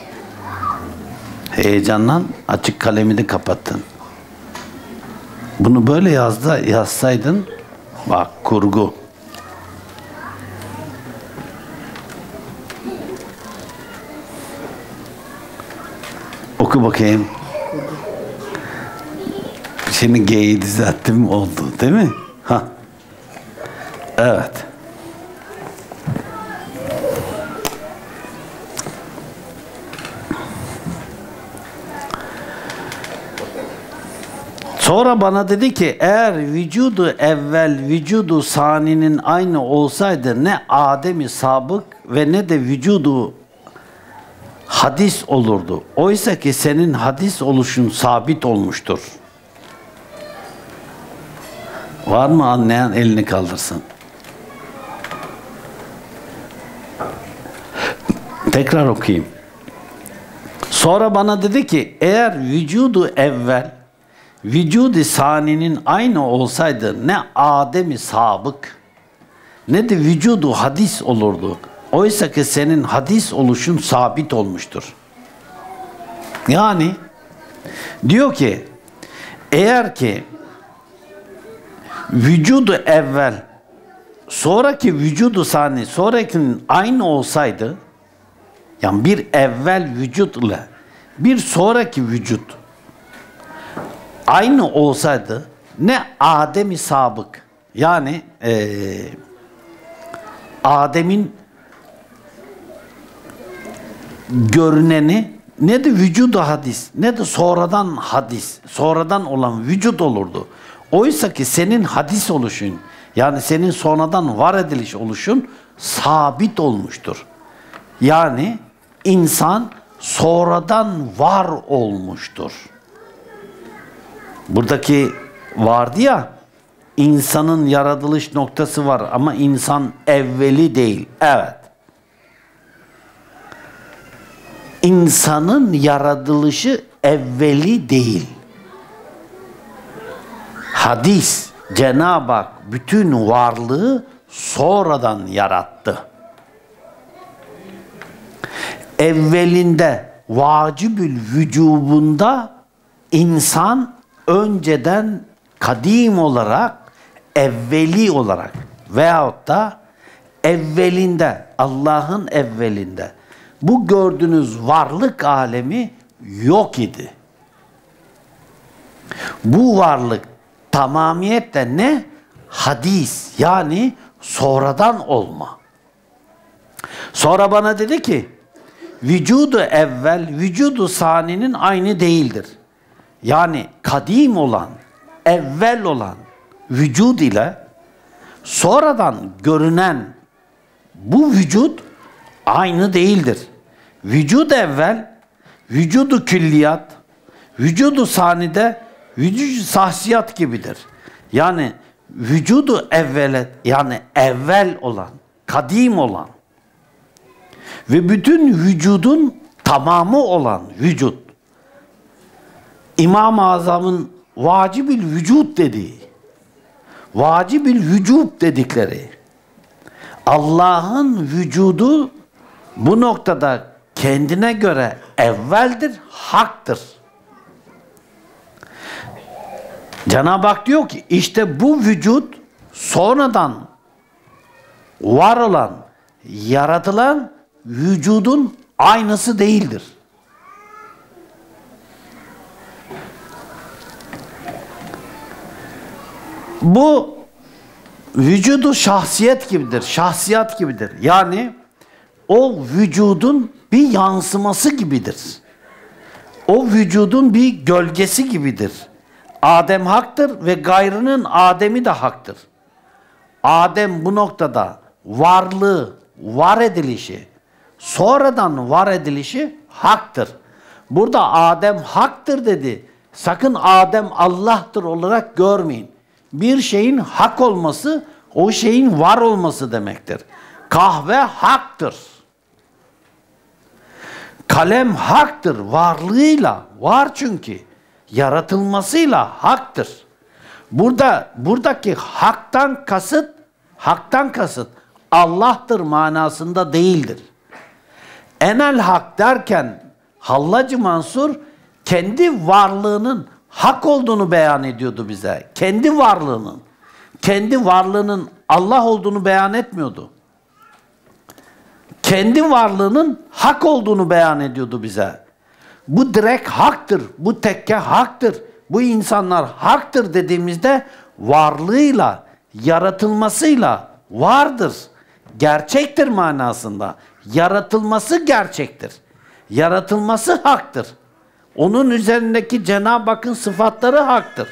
Heyecandan açık kalemini kapattın. Bunu böyle yazsaydın, bak kurgu. Oku bakayım. Şimdi G'yi düzelttim, oldu değil mi? Ha. Evet. Sonra bana dedi ki eğer vücudu evvel vücudu saninin aynı olsaydı ne Adem-i sabık ve ne de vücudu hadis olurdu. Oysa ki senin hadis oluşun sabit olmuştur. Var mı anlayan elini kaldırsın. Tekrar okuyayım. Sonra bana dedi ki eğer vücudu evvel vücudu saninin aynı olsaydı ne Adem-i sabık ne de vücudu hadis olurdu. Oysa ki senin hadis oluşun sabit olmuştur. Yani diyor ki eğer ki vücudu evvel sonraki vücudu sani sonrakinin aynı olsaydı, yani bir evvel vücut ile bir sonraki vücut aynı olsaydı ne Adem-i sabık, yani Adem'in görüneni ne de vücudu hadis ne de sonradan hadis, sonradan olan vücut olurdu. Oysa ki senin hadis oluşun, yani senin sonradan var ediliş oluşun sabit olmuştur. Yani insan sonradan var olmuştur. Buradaki vardı ya, insanın yaratılış noktası var ama insan evveli değil. Evet. İnsanın yaratılışı evveli değil. Hadis, Cenab-ı Hak bütün varlığı sonradan yarattı. Evvelinde vacibül vücubunda insan önceden kadim olarak, evveli olarak veyahut da evvelinde, Allah'ın evvelinde bu gördüğünüz varlık alemi yok idi. Bu varlık tamamiyetle ne? Hadis, yani sonradan olma. Sonra bana dedi ki vücudu evvel, vücudu saninin aynı değildir. Yani kadim olan, evvel olan vücud ile sonradan görünen bu vücut aynı değildir. Vücud evvel, vücudu külliyat, vücudu sanide, vücudu sahsiyat gibidir. Yani vücudu evvelet, yani evvel olan, kadim olan ve bütün vücudun tamamı olan vücut. İmam-ı Azam'ın vacib-ül vücud dediği, vacib-ül vücub dedikleri, Allah'ın vücudu bu noktada kendine göre evveldir, haktır. Cenab-ı Hak diyor ki işte bu vücut sonradan var olan, yaratılan vücudun aynısı değildir. Bu vücudu şahsiyet gibidir, şahsiyat gibidir. Yani o vücudun bir yansıması gibidir. O vücudun bir gölgesi gibidir. Adem haktır ve gayrının Adem'i de haktır. Adem bu noktada varlığı, var edilişi, sonradan var edilişi haktır. Burada Adem haktır dedi. Sakın Adem Allah'tır olarak görmeyin. Bir şeyin hak olması, o şeyin var olması demektir. Kahve haktır. Kalem haktır. Varlığıyla, var çünkü. Yaratılmasıyla haktır. Buradaki haktan kasıt Allah'tır manasında değildir. Enel hak derken Hallacı Mansur kendi varlığının hak olduğunu beyan ediyordu bize. Kendi varlığının Allah olduğunu beyan etmiyordu. Kendi varlığının hak olduğunu beyan ediyordu bize. Bu direkt haktır, bu tekke haktır, bu insanlar haktır dediğimizde varlığıyla, yaratılmasıyla vardır, gerçektir manasında. Yaratılması gerçektir, yaratılması haktır. Onun üzerindeki Cenab-ı Hakk'ın sıfatları haktır.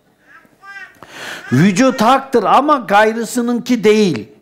Vücut haktır ama gayrısınınki değil.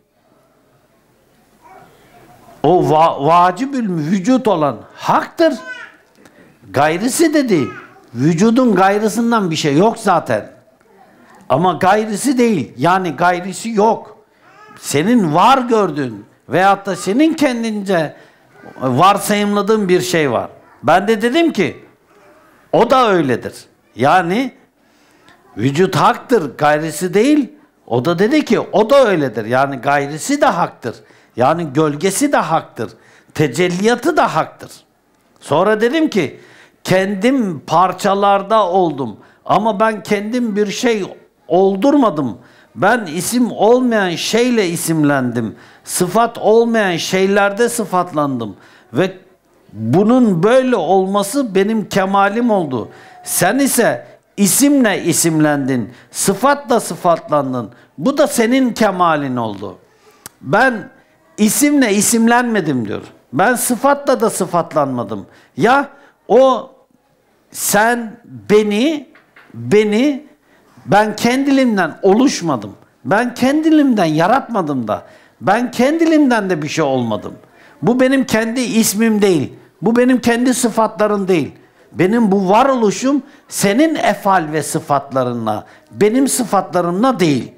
O vacibül vücut olan haktır. Gayrısı dedi. Vücudun gayrısından bir şey yok zaten. Ama gayrısı değil. Yani gayrısı yok. Senin var gördüğün veyahut da senin kendince varsayımladığın bir şey var. Ben de dedim ki o da öyledir. Yani vücut haktır, gayrısı değil. O da dedi ki o da öyledir. Yani gayrısı da haktır. Yani gölgesi de haktır. Tecelliyatı da haktır. Sonra dedim ki kendim parçalarda oldum. Ama ben kendim bir şey oldurmadım. Ben isim olmayan şeyle isimlendim. Sıfat olmayan şeylerde sıfatlandım. Ve bunun böyle olması benim kemalim oldu. Sen ise isimle isimlendin. Sıfatla sıfatlandın. Bu da senin kemalin oldu. Ben isimle isimlenmedim diyor. Ben sıfatla da sıfatlanmadım. Ya o sen beni ben kendiliğimden oluşmadım. Ben kendiliğimden yaratmadım da. Ben kendiliğimden de bir şey olmadım. Bu benim kendi ismim değil. Bu benim kendi sıfatlarım değil. Benim bu varoluşum senin efal ve sıfatlarınla, benim sıfatlarımla değil.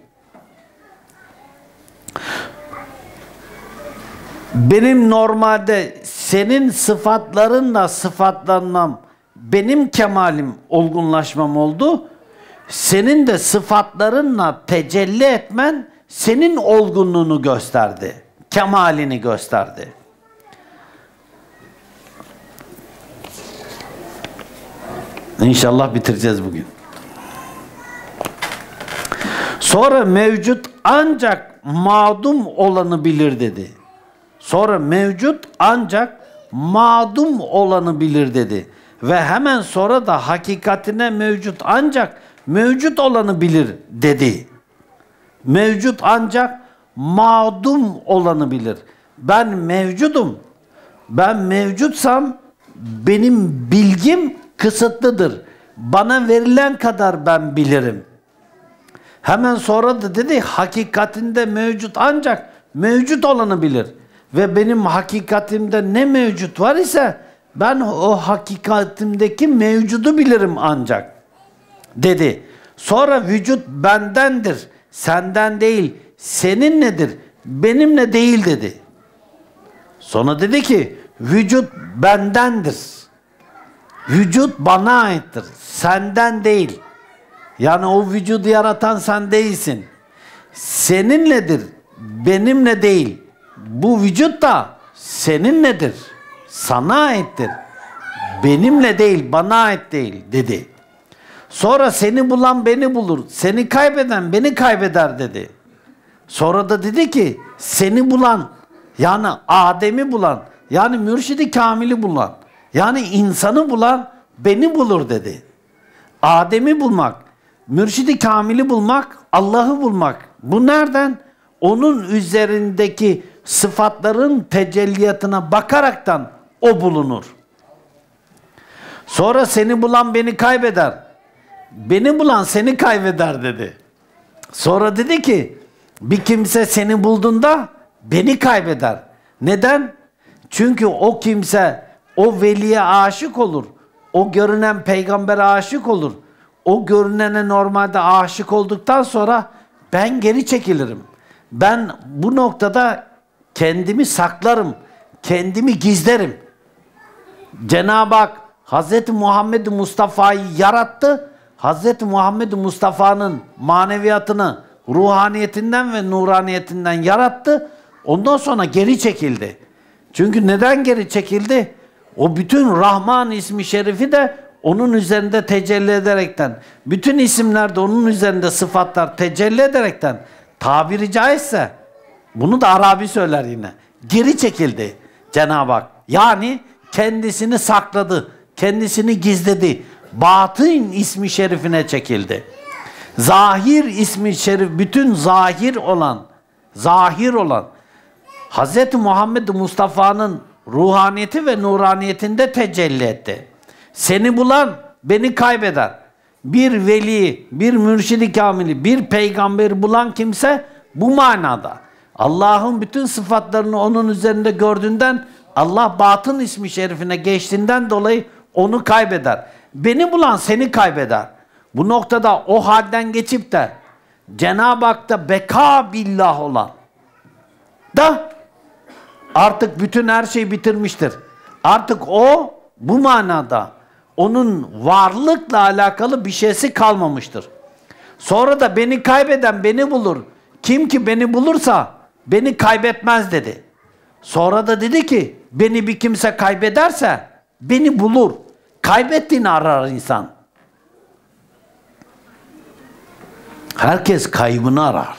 Benim normalde senin sıfatlarınla sıfatlanmam, benim kemalim, olgunlaşmam oldu. Senin de sıfatlarınla tecelli etmen, senin olgunluğunu gösterdi, kemalini gösterdi. İnşallah bitireceğiz bugün. Sonra mevcut ancak mağdum olanı bilir dedi. Sonra mevcut ancak mağdum olanı bilir dedi. Ve hemen sonra da hakikatine mevcut ancak mevcut olanı bilir dedi. Mevcut ancak mağdum olanı bilir. Ben mevcudum. Ben mevcutsam benim bilgim kısıtlıdır. Bana verilen kadar ben bilirim. Hemen sonra da dedi hakikatinde mevcut ancak mevcut olanı bilir. Ve benim hakikatimde ne mevcut var ise ben o hakikatimdeki mevcudu bilirim ancak dedi. Sonra vücut bendendir, senden değil, senin nedir, benimle değil dedi. Sonra dedi ki vücut bendendir. Vücut bana aittir, senden değil. Yani o vücudu yaratan sen değilsin. Seninledir, benimle değil. Bu vücut da seninledir, sana aittir. Benimle değil, bana ait değil dedi. Sonra seni bulan beni bulur, seni kaybeden beni kaybeder dedi. Sonra da dedi ki seni bulan, yani Adem'i bulan, yani Mürşid-i Kamil'i bulan, yani insanı bulan beni bulur dedi. Adem'i bulmak, Mürşid-i Kamil'i bulmak, Allah'ı bulmak. Bu nereden? Onun üzerindeki sıfatların tecelliyatına bakaraktan o bulunur. Sonra seni bulan beni kaybeder. Beni bulan seni kaybeder dedi. Sonra dedi ki bir kimse seni bulduğunda beni kaybeder. Neden? Çünkü o kimse o veliye aşık olur. O görünen peygambere aşık olur. O görünene normalde aşık olduktan sonra ben geri çekilirim. Ben bu noktada kendimi saklarım. Kendimi gizlerim. Cenab-ı Hak Hz. Muhammed Mustafa'yı yarattı. Hz. Muhammed Mustafa'nın maneviyatını ruhaniyetinden ve nuraniyetinden yarattı. Ondan sonra geri çekildi. Çünkü neden geri çekildi? O bütün Rahman ismi şerifi de onun üzerinde tecelli ederekten, bütün isimlerde onun üzerinde sıfatlar tecelli ederekten, tabiri caizse, bunu da Arabi söyler yine, geri çekildi Cenab-ı Hak. Yani kendisini sakladı, kendisini gizledi. Batın ismi şerifine çekildi. Zahir ismi şerif, bütün zahir olan Hz. Muhammed Mustafa'nın ruhaniyeti ve nuraniyetinde tecelli etti. Seni bulan beni kaybeder. Bir veli, bir mürşid-i kamili, bir peygamberi bulan kimse bu manada. Allah'ın bütün sıfatlarını onun üzerinde gördüğünden, Allah batın ismi şerifine geçtiğinden dolayı onu kaybeder. Beni bulan seni kaybeder. Bu noktada o halden geçip de Cenab-ı Hak'ta beka billah olan da artık bütün her şeyi bitirmiştir. Artık o bu manada onun varlıkla alakalı bir şeysi kalmamıştır. Sonra da beni kaybeden beni bulur. Kim ki beni bulursa beni kaybetmez dedi. Sonra da dedi ki beni bir kimse kaybederse beni bulur. Kaybettiğini arar insan. Herkes kaybını arar.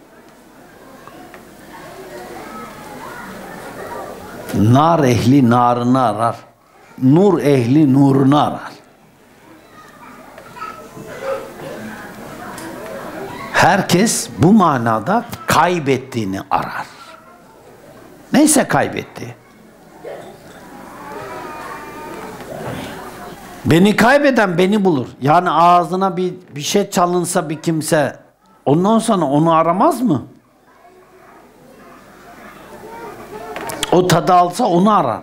Nar ehli narını arar. Nur ehli nurunu arar. Herkes bu manada kaybettiğini arar. Neyse kaybetti. Beni kaybeden beni bulur. Yani ağzına bir şey çalınsa bir kimse, ondan sonra onu aramaz mı? O tadı alsa onu arar.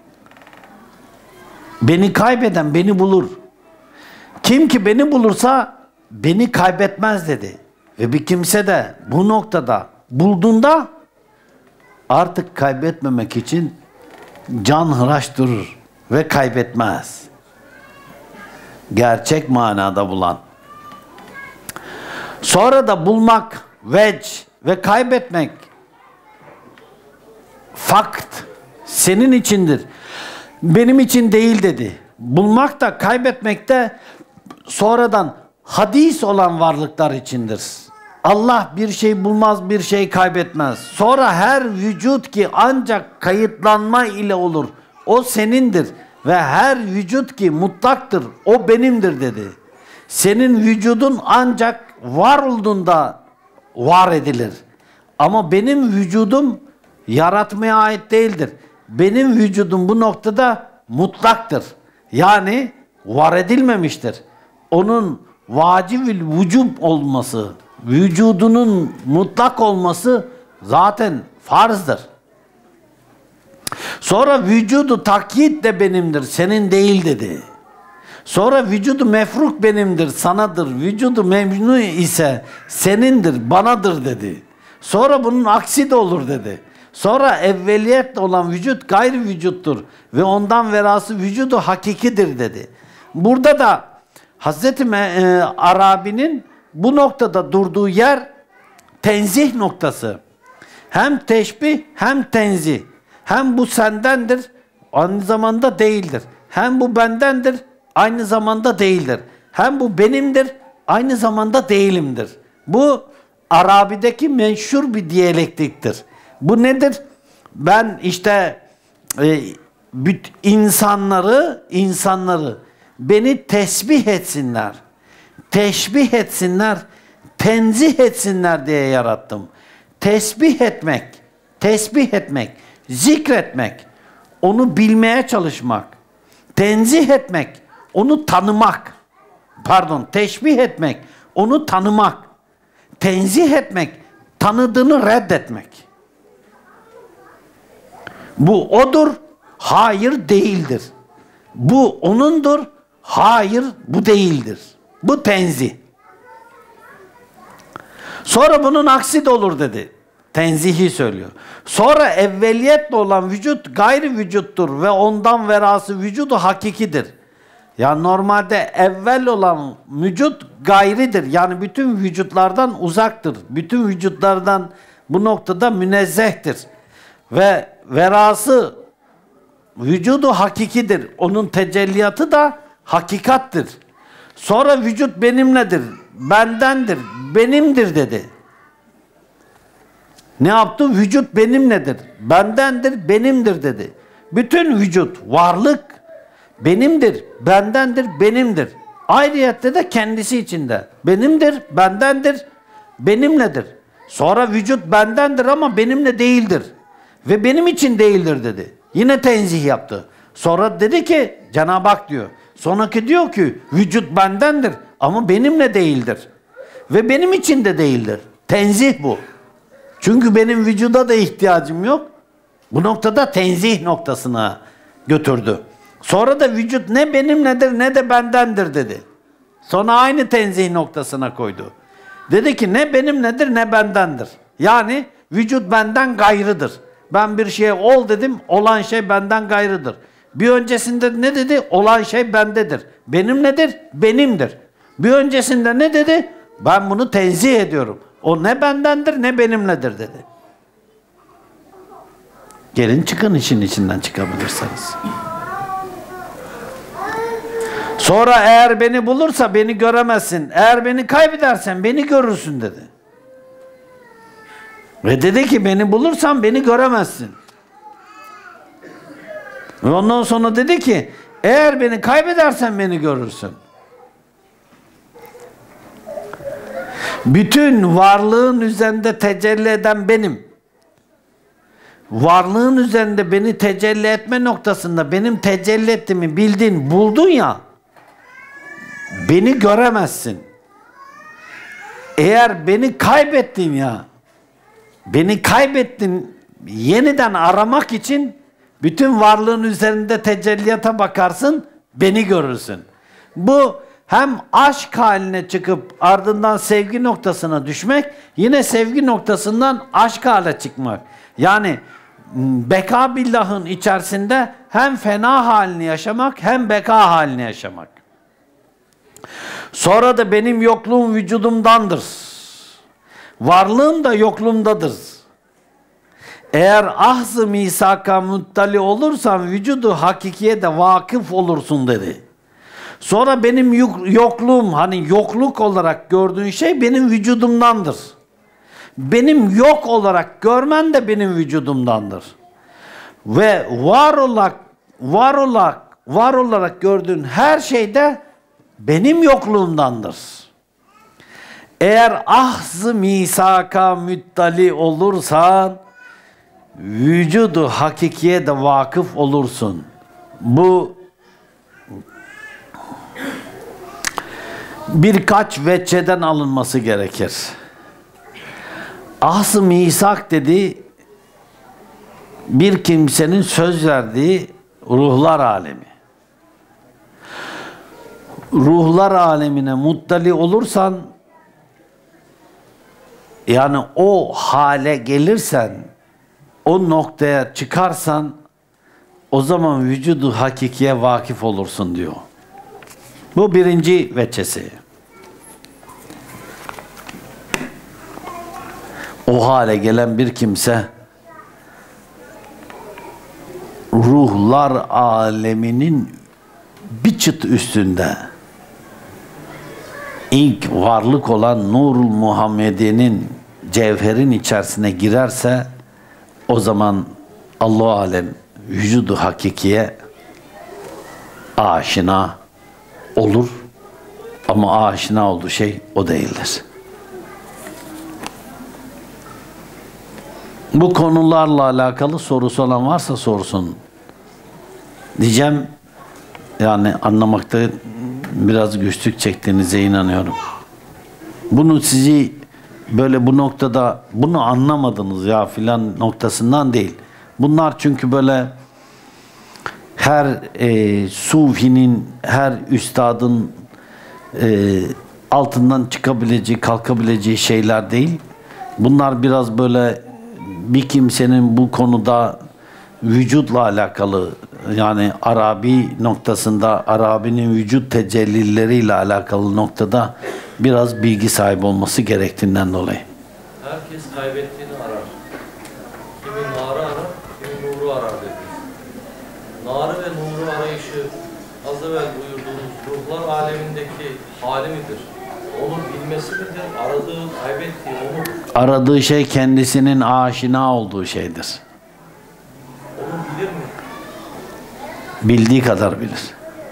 Beni kaybeden beni bulur. Kim ki beni bulursa beni kaybetmez dedi. Ve bir kimse de bu noktada bulduğunda artık kaybetmemek için can hıraş durur ve kaybetmez. Gerçek manada bulan. Sonra da bulmak, vecd ve kaybetmek fakt senin içindir. Benim için değil dedi. Bulmak da kaybetmek de sonradan hadis olan varlıklar içindir. Allah bir şey bulmaz, bir şey kaybetmez. Sonra her vücut ki ancak kayıtlanma ile olur. O senindir. Ve her vücut ki mutlaktır, o benimdir dedi. Senin vücudun ancak var olduğunda var edilir. Ama benim vücudum yaratmaya ait değildir. benim vücudum bu noktada mutlaktır. Yani var edilmemiştir. Onun vacibül vücub olması, vücudunun mutlak olması zaten farzdır. Sonra vücudu takyit de benimdir, senin değil dedi. Sonra vücudu mefruk benimdir, sanadır. Vücudu memnu ise senindir, banadır dedi. Sonra bunun aksi de olur dedi. Sonra evveliyetle olan vücut gayri vücuttur ve ondan verası vücudu hakikidir dedi. Burada da Hazreti Arabi'nin bu noktada durduğu yer tenzih noktası. Hem teşbih hem tenzih. Hem bu sendendir, aynı zamanda değildir. Hem bu bendendir, aynı zamanda değildir. Hem bu benimdir, aynı zamanda değilimdir. Bu Arabi'deki meşhur bir diyalektiktir. Bu nedir? Ben işte insanları beni tesbih etsinler, teşbih etsinler, tenzih etsinler diye yarattım. Tesbih etmek, zikretmek, onu bilmeye çalışmak, tenzih etmek, onu tanımak, teşbih etmek, onu tanımak, tenzih etmek, tanıdığını reddetmek. Bu odur, hayır değildir. Bu onundur, hayır bu değildir. Bu tenzih. Sonra bunun aksi de olur dedi. Tenzihi söylüyor. Sonra evveliyetle olan vücut gayri vücuttur ve ondan verası vücudu hakikidir. Yani normalde evvel olan vücut gayridir. Yani bütün vücutlardan uzaktır. Bütün vücutlardan bu noktada münezzehtir. Ve verası vücudu hakikidir. Onun tecelliyatı da hakikattir. Sonra vücut benimledir, bendendir, benimdir dedi. Ne yaptı? Vücut benimledir, bendendir, benimdir dedi. Bütün vücut, varlık benimdir, bendendir, benimdir. Ayrıyette de kendisi içinde. Benimdir, bendendir, benimledir. Sonra vücut bendendir ama benimle değildir. Ve benim için değildir dedi. Yine tenzih yaptı. Sonra dedi ki, Cenab-ı Hak diyor. Sonraki diyor ki, vücut bendendir ama benimle değildir. Ve benim için de değildir. Tenzih bu. Çünkü benim vücuda da ihtiyacım yok. Bu noktada tenzih noktasına götürdü. Sonra da vücut ne benimledir ne de bendendir dedi. Sonra aynı tenzih noktasına koydu. Dedi ki ne benimledir ne bendendir. Yani vücut benden gayrıdır. Ben bir şeye ol dedim, olan şey benden gayrıdır. Bir öncesinde ne dedi? Olan şey bendedir. Benim nedir? Benimdir. Bir öncesinde ne dedi? Ben bunu tenzih ediyorum. O ne bendendir ne benimledir dedi. Gelin çıkın işin içinden çıkabilirseniz. Sonra eğer beni bulursa beni göremezsin. Eğer beni kaybedersen beni görürsün dedi. Ve dedi ki beni bulursan beni göremezsin. Ve ondan sonra dedi ki eğer beni kaybedersen beni görürsün. Bütün varlığın üzerinde tecelli eden benim. Varlığın üzerinde beni tecelli etme noktasında benim tecelli ettiğimi bildin, buldun ya, beni göremezsin. Eğer beni kaybettin ya, beni kaybettin, yeniden aramak için bütün varlığın üzerinde tecelliyata bakarsın, beni görürsün. Bu hem aşk haline çıkıp ardından sevgi noktasına düşmek, yine sevgi noktasından aşk hale çıkmak. Yani beka billahın içerisinde hem fena halini yaşamak hem beka halini yaşamak. Sonra da benim yokluğum vücudumdandır. Varlığım da yokluğumdadır. Eğer ahz-ı misaka muttali olursan vücudu hakikiye de vakıf olursun dedi. Sonra benim yokluğum, hani yokluk olarak gördüğün şey benim vücudumdandır. Benim yok olarak görmen de benim vücudumdandır. Ve var olarak gördüğün her şey de benim yokluğumdandır. Eğer ahz-ı misaka müttali olursan vücudu hakikiye de vakıf olursun. Bu birkaç veçeden alınması gerekir. Ahs-ı misak dedi, bir kimsenin söz verdiği ruhlar alemi. Ruhlar alemine muttali olursan, yani o hale gelirsen, o noktaya çıkarsan, o zaman vücudu hakikiye vakıf olursun diyor. Bu birinci veçesi. O hale gelen bir kimse, ruhlar aleminin bir çıt üstünde ilk varlık olan Nurul Muhammedi'nin cevherin içerisine girerse, o zaman Allah alem vücudu hakikiye aşina olur, ama aşina olduğu şey o değildir. Bu konularla alakalı sorusu olan varsa sorsun diyeceğim. Yani anlamakta biraz güçlük çektiğinize inanıyorum. Bunu sizi böyle bu noktada bunu anlamadınız ya filan noktasından değil. Bunlar çünkü böyle her sufinin, her üstadın altından çıkabileceği, kalkabileceği şeyler değil. Bunlar biraz böyle bir kimsenin bu konuda vücutla alakalı, yani Arabi noktasında, Arabi'nin vücut tecellileriyle alakalı noktada biraz bilgi sahibi olması gerektiğinden dolayı. Herkes kaybettiğini arar. Kimi narı arar, kimi nuru arar dedi. Narı ve nuru arayışı az evvel buyurduğunuz ruhlar alemindeki hali midir? Onu bilmesi midir? Aradığı, kaybettiği o mudur? Aradığı şey kendisinin aşina olduğu şeydir. Onu bilir mi? Bildiği kadar bilir.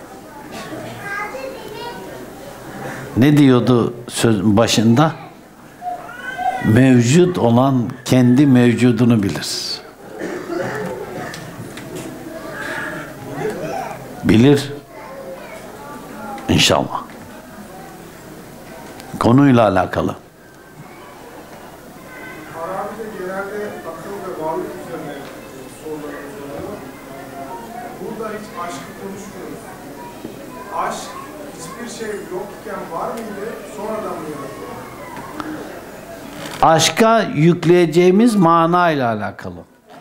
Ne diyordu söz başında? Mevcut olan kendi mevcudunu bilir. Bilir. İnşallah. Konuyla alakalı. Arabi'de genelde akıl ve varlık üzerine sorular oluyor. Burada hiç aşkı konuşmuyoruz. Aşk hiçbir şey yokken var mıydı, sonradan mı yaratıldı? Aşka yükleyeceğimiz manayla alakalı.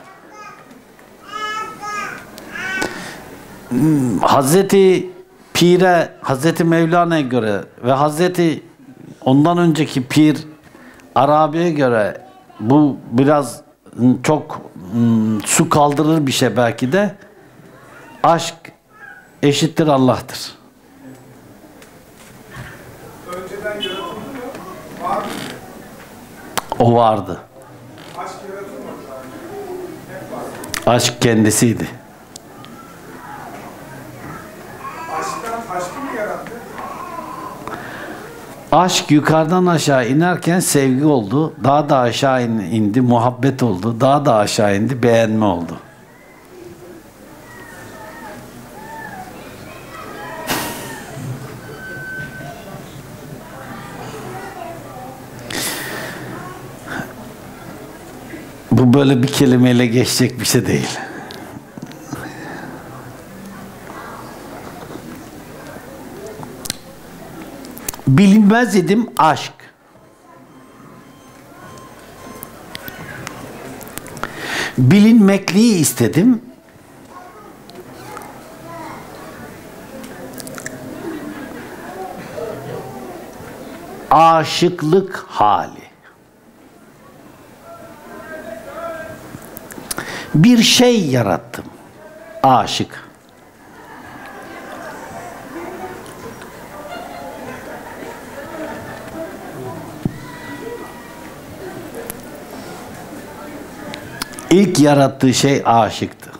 Hazreti Pir'e, Hazreti Mevlana'ya göre ve Hazreti ondan önceki Pir Arabi'ye göre bu biraz çok su kaldırır bir şey belki de, aşk eşittir Allah'tır. Önceden yaratıldı mı? Var mıydı? O vardı. Aşk yaratılmadı zaten. Hep vardı. Aşk kendisiydi. Aşkı mı yarattı? Aşk yukarıdan aşağı inerken sevgi oldu. Daha da aşağı indi, muhabbet oldu. Daha da aşağı indi, beğenme oldu. Bu böyle bir kelimeyle geçecek bir şey değil. Bilinmez idim aşk. Bilinmekliği istedim. Aşıklık hali. Bir şey yarattım. Aşık. İlk yarattığı şey aşıktı.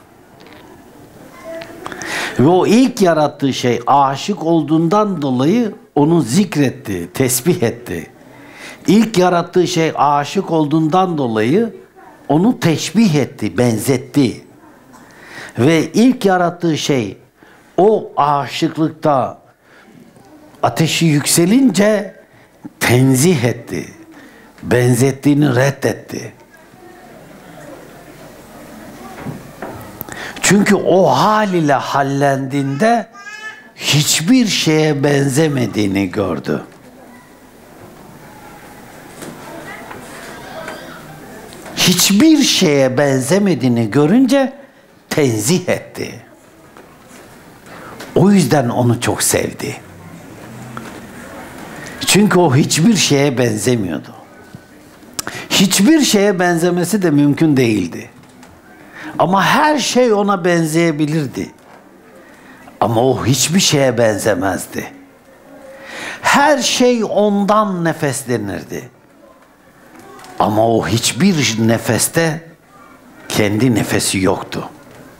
Ve o ilk yarattığı şey aşık olduğundan dolayı onu zikretti, tesbih etti. İlk yarattığı şey aşık olduğundan dolayı onu teşbih etti, benzetti. Ve ilk yarattığı şey o aşıklıkta ateşi yükselince tenzih etti. Benzettiğini reddetti. Çünkü o hal ile hallendiğinde hiçbir şeye benzemediğini gördü. Hiçbir şeye benzemediğini görünce tenzih etti. O yüzden onu çok sevdi. Çünkü o hiçbir şeye benzemiyordu. Hiçbir şeye benzemesi de mümkün değildi. Ama her şey ona benzeyebilirdi. Ama o hiçbir şeye benzemezdi. Her şey ondan nefeslenirdi. Ama o hiçbir nefeste kendi nefesi yoktu.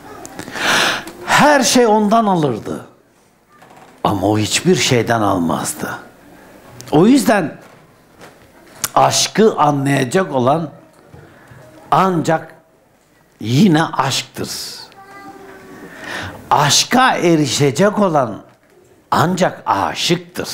Her şey ondan alırdı. Ama o hiçbir şeyden almazdı. O yüzden aşkı anlayacak olan ancak yine aşktır. Aşka erişecek olan ancak aşıktır.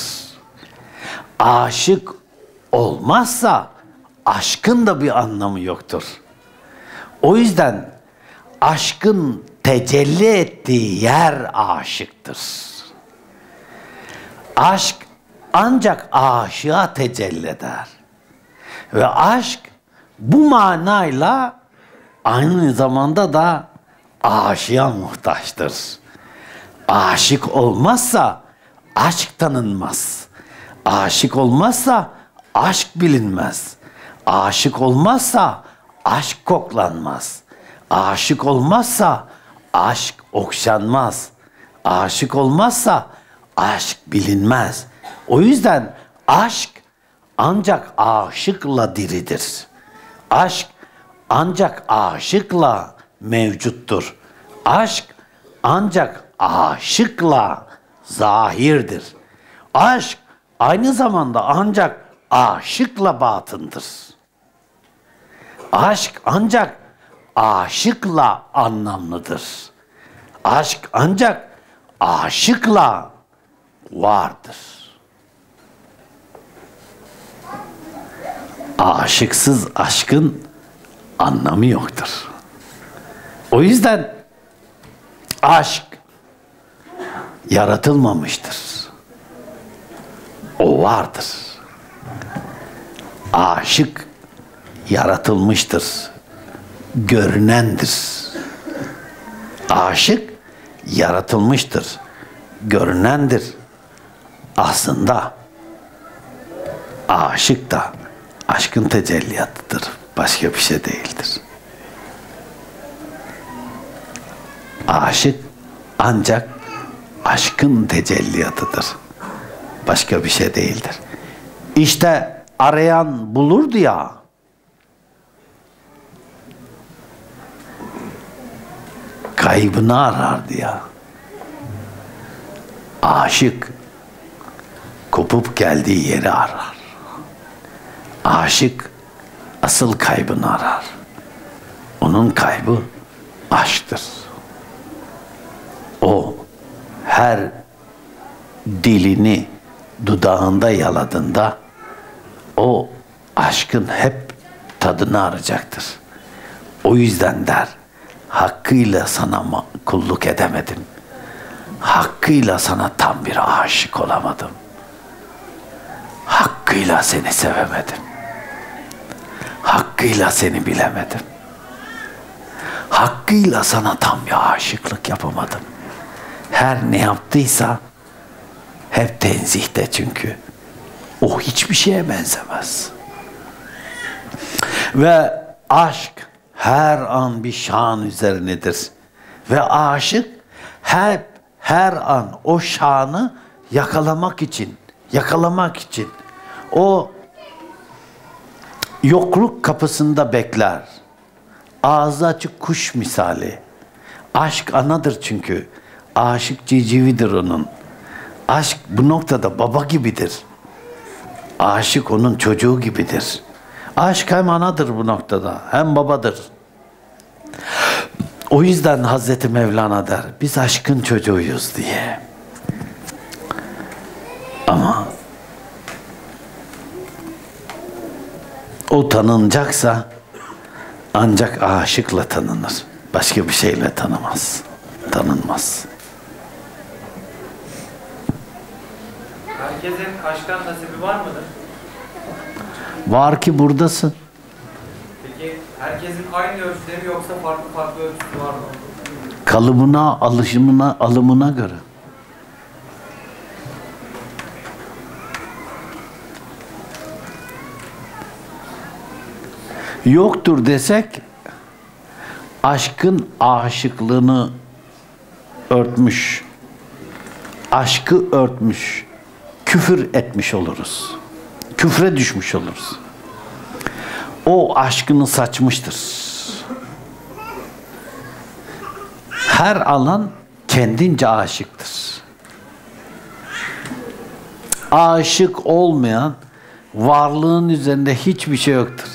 Aşık olmazsa aşkın da bir anlamı yoktur. O yüzden aşkın tecelli ettiği yer aşıktır. Aşk ancak aşığa tecelli eder. Ve aşk bu manayla aynı zamanda da aşığa muhtaçtır. Aşık olmazsa aşk tanınmaz. Aşık olmazsa aşk bilinmez. Aşık olmazsa aşk koklanmaz. Aşık olmazsa aşk okşanmaz. Aşık olmazsa aşk bilinmez. O yüzden aşk ancak aşıkla diridir. Aşk ancak aşıkla mevcuttur. Aşk ancak aşıkla zahirdir. Aşk aynı zamanda ancak aşıkla batındır. Aşk ancak aşıkla anlamlıdır. Aşk ancak aşıkla vardır. Aşıksız aşkın anlamı yoktur. O yüzden aşk yaratılmamıştır. O vardır. Aşık yaratılmıştır. Görünendir. Aşık yaratılmıştır. Görünendir. Aslında aşık da aşkın tecelliyatıdır. Başka bir şey değildir. Aşık ancak aşkın tecelliyatıdır. Başka bir şey değildir. İşte arayan bulurdu ya. Kaybını arardı ya. Aşık kopup geldiği yeri arar. Aşık asıl kaybını arar. Onun kaybı aşktır. O her dilini dudağında yaladığında o aşkın hep tadını arayacaktır. O yüzden der, hakkıyla sana kulluk edemedim. Hakkıyla sana tam bir aşık olamadım. Hakkıyla seni sevemedim. Hakkıyla seni bilemedim. Hakkıyla sana tam bir aşıklık yapamadım. Her ne yaptıysa hep tenzihte çünkü. O hiçbir şeye benzemez. Ve aşk her an bir şan üzerinedir. Ve aşık her an o şanı yakalamak için o yokluk kapısında bekler. Ağzı açık kuş misali. Aşk anadır çünkü. Aşık civcividir onun. Aşk bu noktada baba gibidir. Aşık onun çocuğu gibidir. Aşk hem anadır bu noktada, hem babadır. O yüzden Hazreti Mevlana der, biz aşkın çocuğuyuz diye. Ama o tanınacaksa ancak aşıkla tanınır. Başka bir şeyle tanınmaz. Herkesin aşktan nasibi var mıdır? Var ki buradasın. Peki herkesin aynı ölçüde mi yoksa farklı ölçüsü var mı? Kalıbına, alımına göre. Yoktur desek, aşkın aşıklığını örtmüş, aşkı örtmüş, küfür etmiş oluruz. Küfre düşmüş oluruz. O aşkını saçmıştır. Her alan kendince aşıktır. Aşık olmayan varlığın üzerinde hiçbir şey yoktur.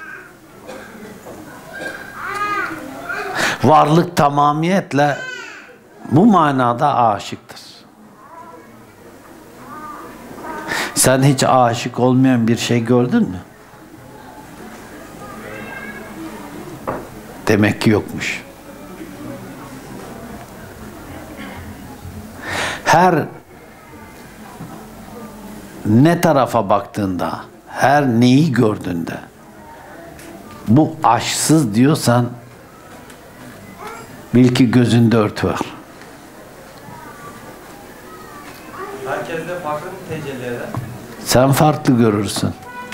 Varlık tamamiyetle bu manada aşıktır. Sen hiç aşık olmayan bir şey gördün mü? Demek ki yokmuş. Her ne tarafa baktığında, her neyi gördüğünde bu aşksız diyorsan bil ki gözünde örtü var. Herkeste farklı mı tecelli eder? Sen farklı görürsün.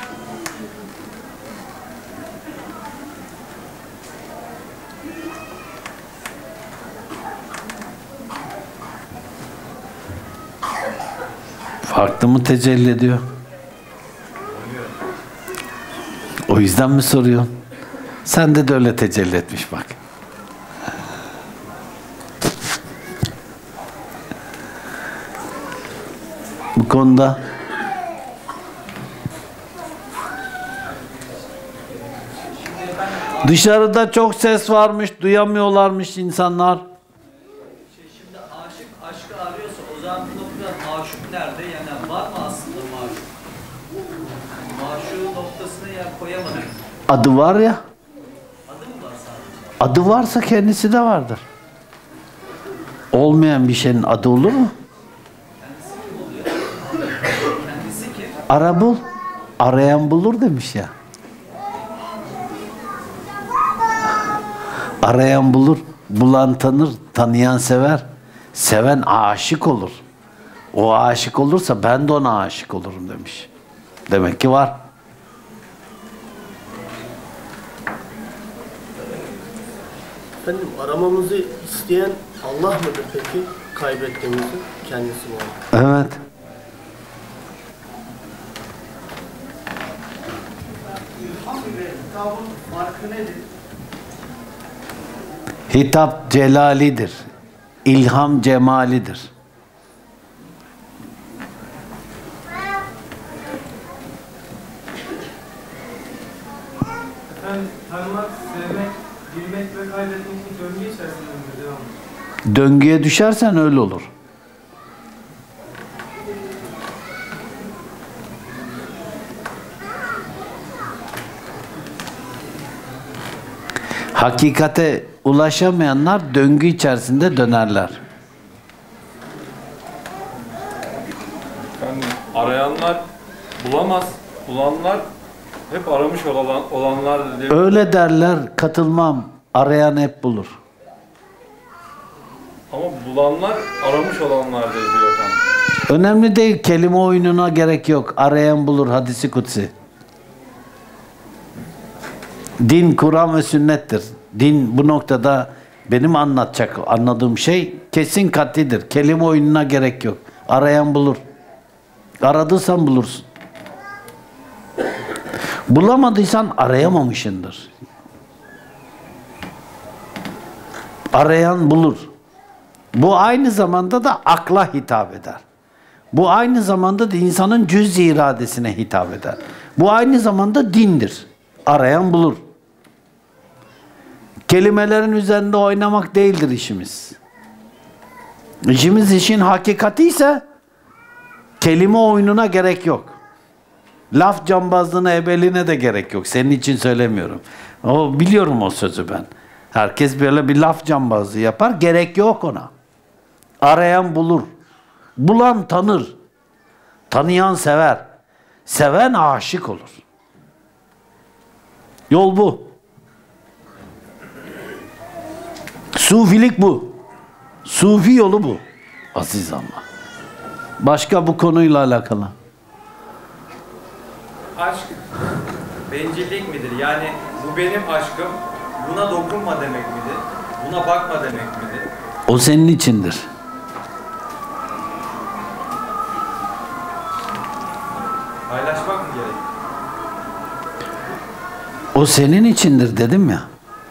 Farklı mı tecelli ediyor? O yüzden mi soruyorsun? Sende de öyle tecelli etmiş bak. Bu konuda dışarıda çok ses varmış, duyamıyorlarmış insanlar. Şimdi aşkı arıyorsa o zaman bu noktada maşuk nerede? Yani var mı aslında maşuk? Maşuğun noktasına yer koyamadık. Adı var ya. Adı mı var sadece? Adı varsa kendisi de vardır. Olmayan bir şeyin adı olur mu? Kendisi kim oluyor? Kendisi kim? Ara bul. Arayan bulur demiş ya. Arayan bulur, bulan tanır, tanıyan sever. Seven aşık olur. O aşık olursa ben de ona aşık olurum demiş. Demek ki var. Efendim aramamızı isteyen Allah mıdır peki? Kaybettiğimizi kendisi mi olur? Evet. İlham ve hitabın farkı nedir? Hitap celalidir. İlham cemalidir. Efendim tanımak, sevmek, bilmek ve kaybetmek için döngü içerisinde mi devamlı? Döngüye düşersen öyle olur. Hakikate ulaşamayanlar döngü içerisinde dönerler. Yani arayanlar bulamaz, bulanlar hep aramış olanlar diye. Öyle derler, katılmam. Arayan hep bulur. Ama bulanlar aramış olanlardır diyor efendim. Önemli değil, kelime oyununa gerek yok. Arayan bulur, hadisi kutsi. Din, Kur'an ve sünnettir. Din bu noktada benim anladığım şey kesin katlidir. Kelime oyununa gerek yok. Arayan bulur. Aradıysan bulursun. Bulamadıysan arayamamışsındır. Arayan bulur. Bu aynı zamanda da akla hitap eder. Bu aynı zamanda da insanın cüz-i iradesine hitap eder. Bu aynı zamanda dindir. Arayan bulur. Kelimelerin üzerinde oynamak değildir işimiz. İşimiz işin hakikati ise kelime oyununa gerek yok. Laf cambazlığına, ebeliğine de gerek yok. Senin için söylemiyorum. Biliyorum o sözü ben. Herkes böyle bir laf cambazlığı yapar. Gerek yok ona. Arayan bulur. Bulan tanır. Tanıyan sever. Seven aşık olur. Yol bu. Sufilik bu. Sufi yolu bu. Aziz Allah. Başka bu konuyla alakalı. Aşk bencillik midir? Yani bu benim aşkım, buna dokunma demek midir? Buna bakma demek midir? O senin içindir. Paylaşmak mı gerek? O senin içindir dedim ya.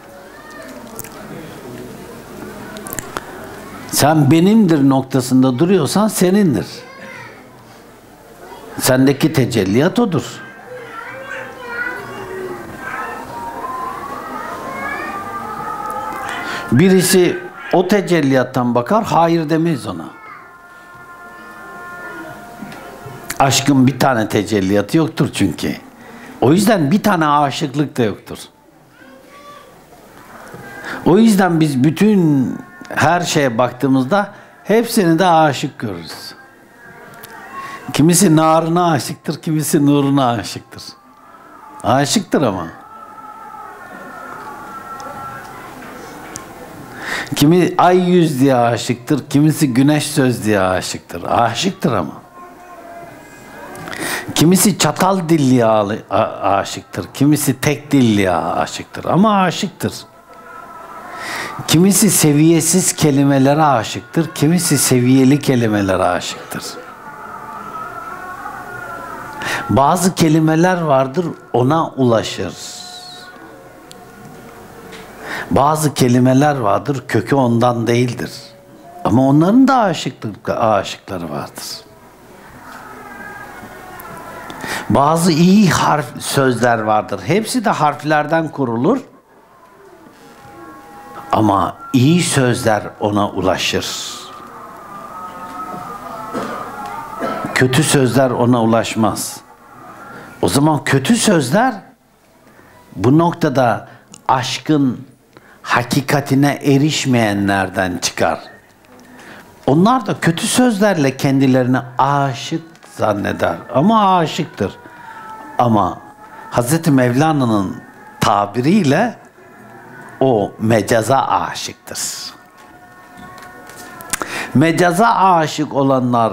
Sen benimdir noktasında duruyorsan senindir. Sendeki tecelliyat odur. Birisi o tecelliyattan bakar, hayır demeyiz ona. Aşkın bir tane tecelliyatı yoktur çünkü. O yüzden bir tane aşıklık da yoktur. O yüzden biz bütün her şeye baktığımızda hepsini de aşık görürüz. Kimisi narına aşıktır, kimisi nuruna aşıktır. Aşıktır ama. Kimi ay yüz diye aşıktır, kimisi güneş söz diye aşıktır. Aşıktır ama. Kimisi çatal dilliye aşıktır, kimisi tek dilliye aşıktır ama aşıktır. Kimisi seviyesiz kelimelere aşıktır, kimisi seviyeli kelimelere aşıktır. Bazı kelimeler vardır, ona ulaşır. Bazı kelimeler vardır, kökü ondan değildir. Ama onların da aşıkları vardır. Bazı iyi sözler vardır. Hepsi de harflerden kurulur. Ama iyi sözler ona ulaşır. Kötü sözler ona ulaşmaz. O zaman kötü sözler bu noktada aşkın hakikatine erişmeyenlerden çıkar. Onlar da kötü sözlerle kendilerini aşık zanneder ama aşıktır. Ama Hz. Mevlana'nın tabiriyle o mecaza aşıktır. Mecaza aşık olanlar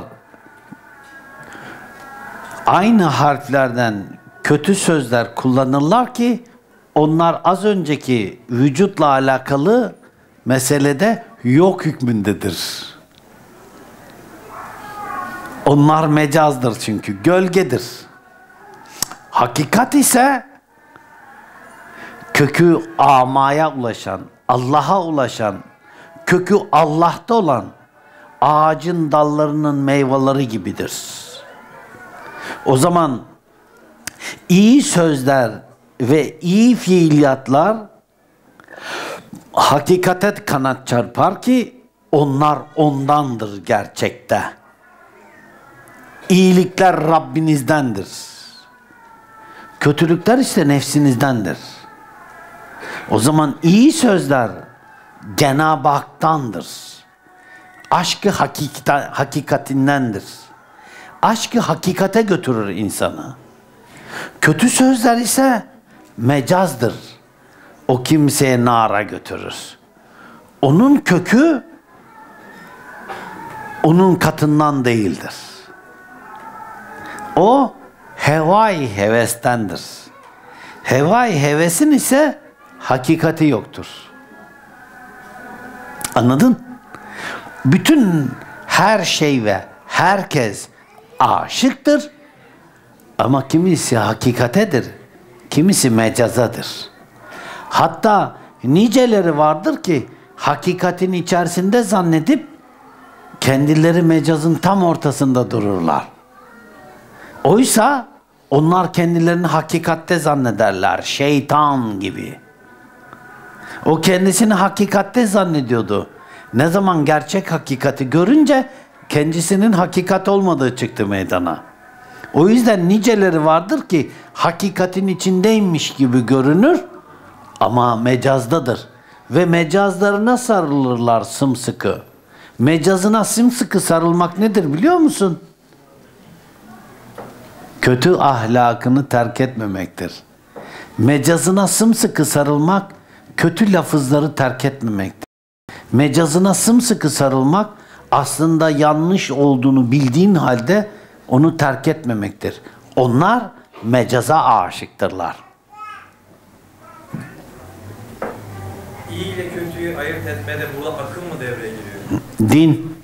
aynı harflerden kötü sözler kullanırlar ki onlar az önceki vücutla alakalı meselede yok hükmündedir. Onlar mecazdır çünkü, gölgedir. Hakikat ise kökü amaya ulaşan, Allah'a ulaşan, kökü Allah'ta olan ağacın dallarının meyveleri gibidir. O zaman iyi sözler ve iyi fiiliyatlar hakikate kanat çarpar ki onlar ondandır gerçekte. İyilikler Rabbinizdendir. Kötülükler ise nefsinizdendir. O zaman iyi sözler Cenab-ı Hak'tandır. Aşkı hakikatindendir. Aşkı hakikate götürür insanı. Kötü sözler ise mecazdır. O kimseye nara götürür. Onun kökü onun katından değildir. O hevai hevestendir. Hevai hevesin ise hakikati yoktur. Anladın? Bütün her şey ve herkes aşıktır. Ama kimisi hakikatedir, kimisi mecazadır. Hatta niceleri vardır ki hakikatin içerisinde zannedip kendileri mecazın tam ortasında dururlar. Oysa Onlar kendilerini hakikatte zannederler. Şeytan gibi. O kendisini hakikatte zannediyordu. Ne zaman gerçek hakikati görünce kendisinin hakikat olmadığı çıktı meydana. O yüzden niceleri vardır ki hakikatin içindeymiş gibi görünür ama mecazdadır. Ve mecazlarına sarılırlar sımsıkı. Mecazına sımsıkı sarılmak nedir biliyor musun? Kötü ahlakını terk etmemektir. Mecazına sımsıkı sarılmak, kötü lafızları terk etmemektir. Mecazına sımsıkı sarılmak, aslında yanlış olduğunu bildiğin halde onu terk etmemektir. Onlar mecaza aşıktırlar. İyi ile kötüyü ayırt etmede burada akıl mı devreye giriyor? Din.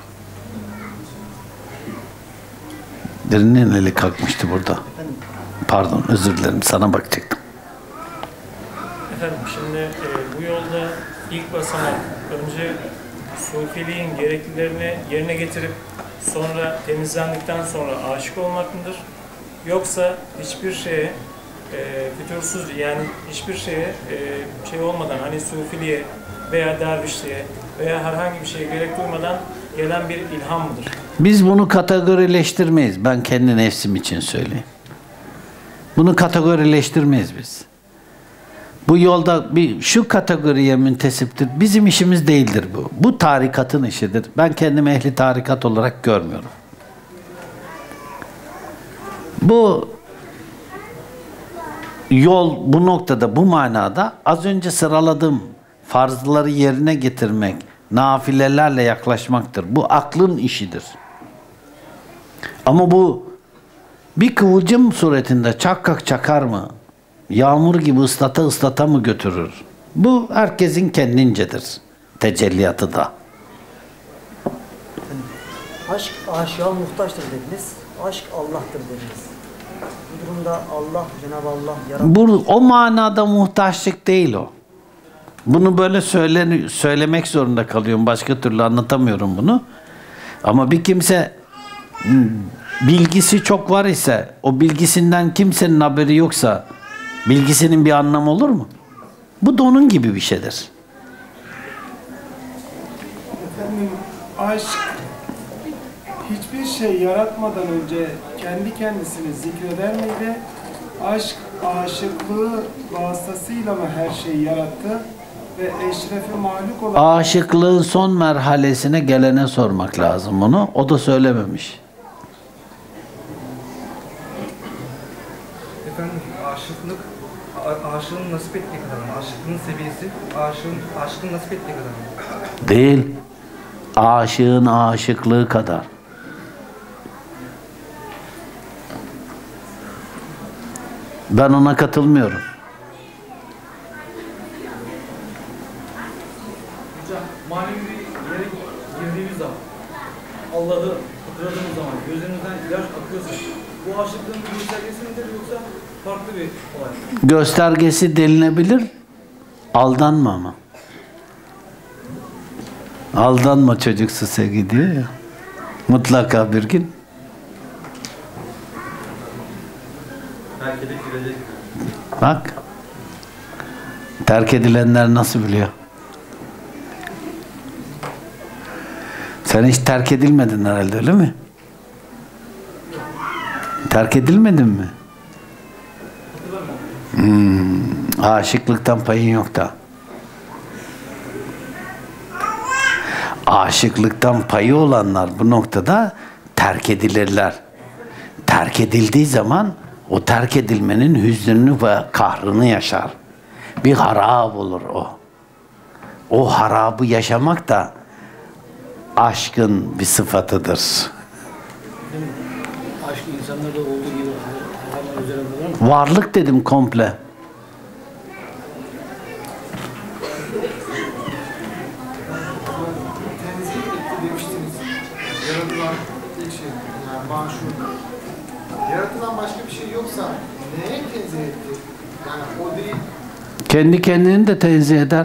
Birinin eli kalkmıştı burada. Pardon, özür dilerim, sana bakacaktım. Efendim şimdi bu yolda ilk basamak önce sufiliğin gereklilerini yerine getirip sonra temizlendikten sonra aşık olmak mıdır? Yoksa hiçbir şeye fütursuz, yani hiçbir şeye şey olmadan, hani sufiliğe veya dervişliğe veya herhangi bir şeye gerek duymadan gelen bir ilham mıdır? Biz bunu kategorileştirmeyiz. Ben kendi nefsim için söyleyeyim. Bunu kategorileştirmeyiz biz. Bu yolda şu kategoriye müntesiptir. Bizim işimiz değildir bu. Bu tarikatın işidir. Ben kendimi ehli tarikat olarak görmüyorum. Bu yol bu noktada, bu manada az önce sıraladığım farzları yerine getirmek, nafilelerle yaklaşmaktır. Bu aklın işidir. Ama bu bir kıvılcım suretinde çakkak çakar mı? Yağmur gibi ıslata ıslata mı götürür? Bu herkesin kendincedir. Tecelliyatı da. Aşk aşığa muhtaçtır dediniz. Aşk Allah'tır dediniz. Bu durumda Allah, Cenab-ı Allah yaratmış. O manada muhtaçlık değil o. Bunu böyle söylemek zorunda kalıyorum. Başka türlü anlatamıyorum bunu. Ama bir kimse bilgisi çok var ise, o bilgisinden kimsenin haberi yoksa bilgisinin bir anlamı olur mu? Bu da onun gibi bir şeydir. Efendim, aşk hiçbir şey yaratmadan önce kendi kendisini zikreder miydi? Aşk aşıklığı vasıtasıyla mı her şeyi yarattı? Ve eşrefi mahluk olan... Aşıklığın son merhalesine gelene sormak lazım bunu. O da söylememiş. Efendim, aşığın nasip ettiği kadar mı? Aşıklığın seviyesi, aşkın nasip ettiği kadar mı? Değil. Aşığın aşıklığı kadar. Ben ona katılmıyorum. Hocam, manevi bir yere girdiğimiz zaman, Allah'ı hatırladığımız zaman, gözlerimizden yaş akıyorsa, bu aşıklığın bir göstergesi midir yoksa farklı bir olay mı? Göstergesi delinebilir, aldanma ama. Aldanma çocuksu sevgi diyor ya. Mutlaka bir gün. Belki de girecek. Bak. Terk edilenler nasıl biliyor? Sen hiç terk edilmedin herhalde, öyle mi? Terk edilmedin mi? Aşıklıktan payın yok da. Aşıklıktan payı olanlar bu noktada terk edilirler. Terk edildiği zaman o terk edilmenin hüznünü ve kahrını yaşar. Bir harap olur o. O harabı yaşamak da aşkın bir sıfatıdır. Aşk insanlarda olduğu gibi hayvan üzerinde var mı? Varlık dedim komple. Tenzih etti demiştiniz. Yaratılan ilk şey, yani maşur. Yaratılan başka bir şey yoksa neye tenzih etti? Yani o değil. Kendi kendini de tenzih eder.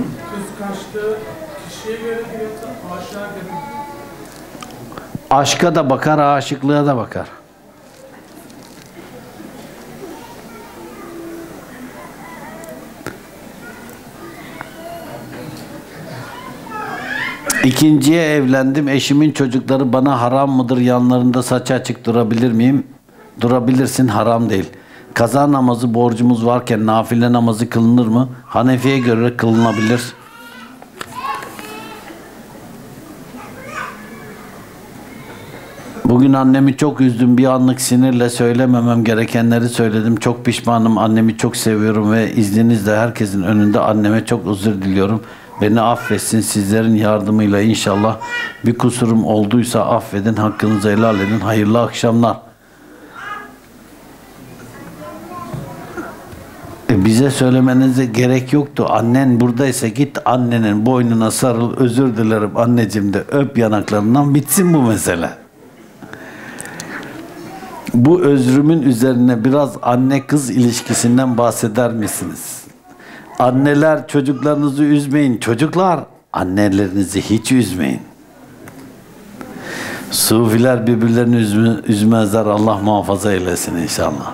Kıskançlığı kişiye göre mi yoksa aşağı göre mi? Aşka da bakar, aşıklığa da bakar. İkinciye evlendim. Eşimin çocukları bana haram mıdır? Yanlarında saçı açık durabilir miyim? Durabilirsin, haram değil. Kaza namazı borcumuz varken nafile namazı kılınır mı? Hanefi'ye göre kılınabilir. Bugün annemi çok üzdüm. Bir anlık sinirle söylememem gerekenleri söyledim. Çok pişmanım. Annemi çok seviyorum ve izninizle herkesin önünde anneme çok özür diliyorum. Beni affetsin. Sizlerin yardımıyla inşallah bir kusurum olduysa affedin. Hakkınızı helal edin. Hayırlı akşamlar. Bize söylemenize gerek yoktu. Annen buradaysa git annenin boynuna sarıl. Özür dilerim anneciğim de öp yanaklarından, bitsin bu mesele. Bu özrümün üzerine biraz anne kız ilişkisinden bahseder misiniz? Anneler çocuklarınızı üzmeyin. Çocuklar annelerinizi hiç üzmeyin. Sufiler birbirlerini üzmezler. Allah muhafaza eylesin inşallah.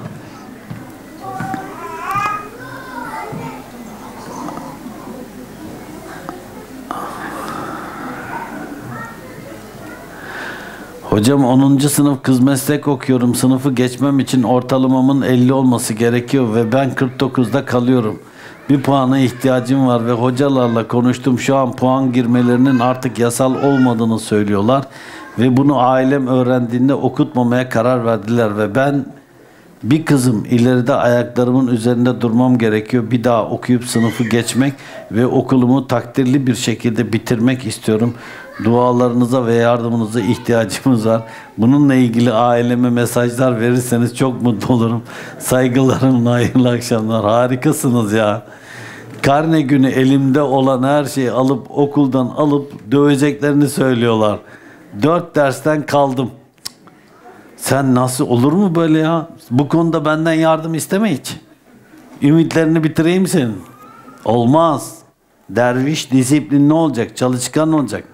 Hocam 10. sınıf kız meslek okuyorum. Sınıfı geçmem için ortalamamın 50 olması gerekiyor ve ben 49'da kalıyorum. Bir puana ihtiyacım var ve hocalarla konuştum. Şu an puan girmelerinin artık yasal olmadığını söylüyorlar. Ve bunu ailem öğrendiğinde okutmamaya karar verdiler ve ben bir kızım, ileride ayaklarımın üzerinde durmam gerekiyor. Bir daha okuyup sınıfı geçmek ve okulumu takdirli bir şekilde bitirmek istiyorum. Dualarınıza ve yardımınıza ihtiyacımız var. Bununla ilgili aileme mesajlar verirseniz çok mutlu olurum. Saygılarımla hayırlı akşamlar. Harikasınız ya. Karne günü elimde olan her şeyi alıp okuldan alıp döveceklerini söylüyorlar. 4 dersten kaldım. Sen nasıl olur mu böyle ya? Bu konuda benden yardım isteme hiç. Ümitlerini bitireyim senin. Olmaz. Derviş disiplinli olacak, çalışkan olacak.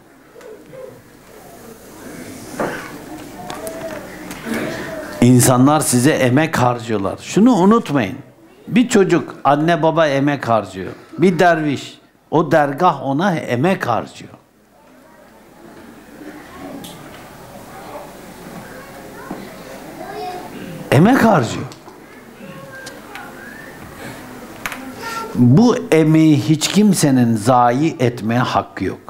İnsanlar size emek harcıyorlar. Şunu unutmayın. Bir çocuk anne baba emek harcıyor. Bir derviş, o dergah ona emek harcıyor. Emek harcıyor. Bu emeği hiç kimsenin zayi etmeye hakkı yok.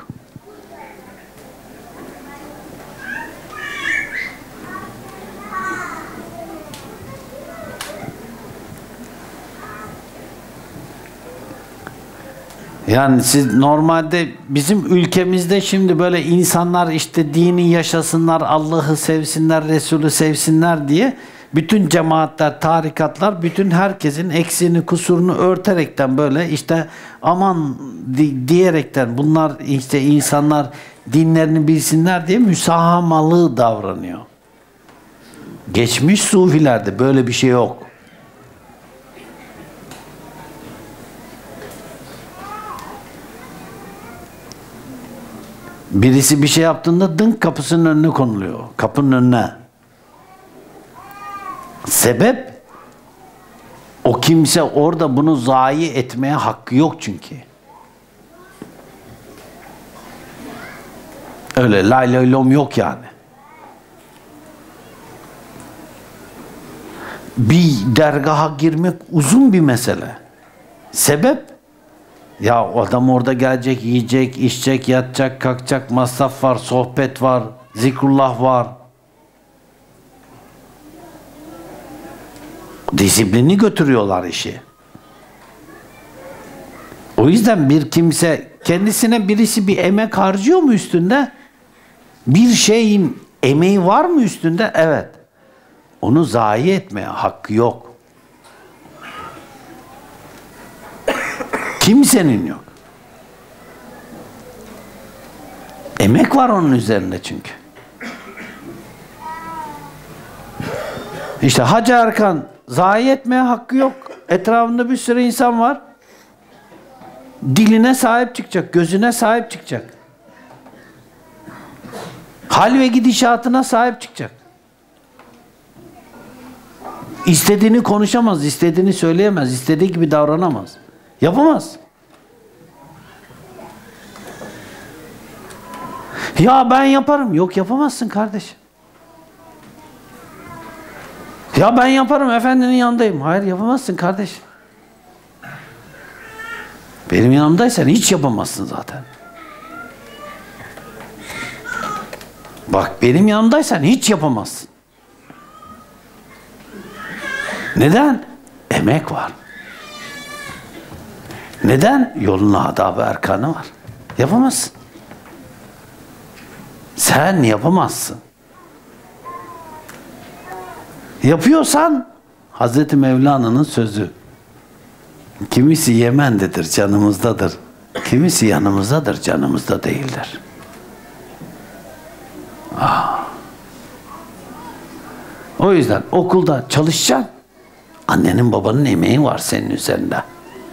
Yani siz normalde bizim ülkemizde şimdi böyle insanlar işte dini yaşasınlar, Allah'ı sevsinler, Resulü sevsinler diye bütün cemaatler, tarikatlar, bütün herkesin eksiğini, kusurunu örterekten böyle işte aman diyerekten bunlar işte insanlar dinlerini bilsinler diye müsahamalı davranıyor. Geçmiş sufilerde böyle bir şey yok. Birisi bir şey yaptığında dınk kapısının önüne konuluyor. Kapının önüne. Sebep? O kimse orada bunu zayi etmeye hakkı yok çünkü. Öyle lay lay lom yok yani. Bir dergaha girmek uzun bir mesele. Sebep? Ya adam orada gelecek, yiyecek, içecek, yatacak, kalkacak, masraf var, sohbet var, zikrullah var. Disiplini götürüyorlar işi. O yüzden bir kimse kendisine birisi bir emek harcıyor mu üstünde? Bir şeyin emeği var mı üstünde? Evet. Onu zayi etmeye hakkı yok. Kimsenin yok. Emek var onun üzerinde çünkü. İşte Hacı Erkan zayi etmeye hakkı yok. Etrafında bir sürü insan var. Diline sahip çıkacak, gözüne sahip çıkacak. Hal ve gidişatına sahip çıkacak. İstediğini konuşamaz, istediğini söyleyemez, istediği gibi davranamaz. Yapamaz. Ya ben yaparım. Yok, yapamazsın kardeşim. Ya ben yaparım, efendinin yanındayım. Hayır, yapamazsın kardeşim. Benim yanımdaysan hiç yapamazsın zaten. Bak, benim yanımdaysan hiç yapamazsın. Neden? Emek var. Neden? Yolun adabı erkanı var. Yapamazsın. Sen yapamazsın. Yapıyorsan Hazreti Mevlana'nın sözü. Kimisi Yemen'dedir, canımızdadır. Kimisi yanımızdadır, canımızda değildir. O yüzden okulda çalışacaksın. Annenin babanın emeği var senin üzerinde.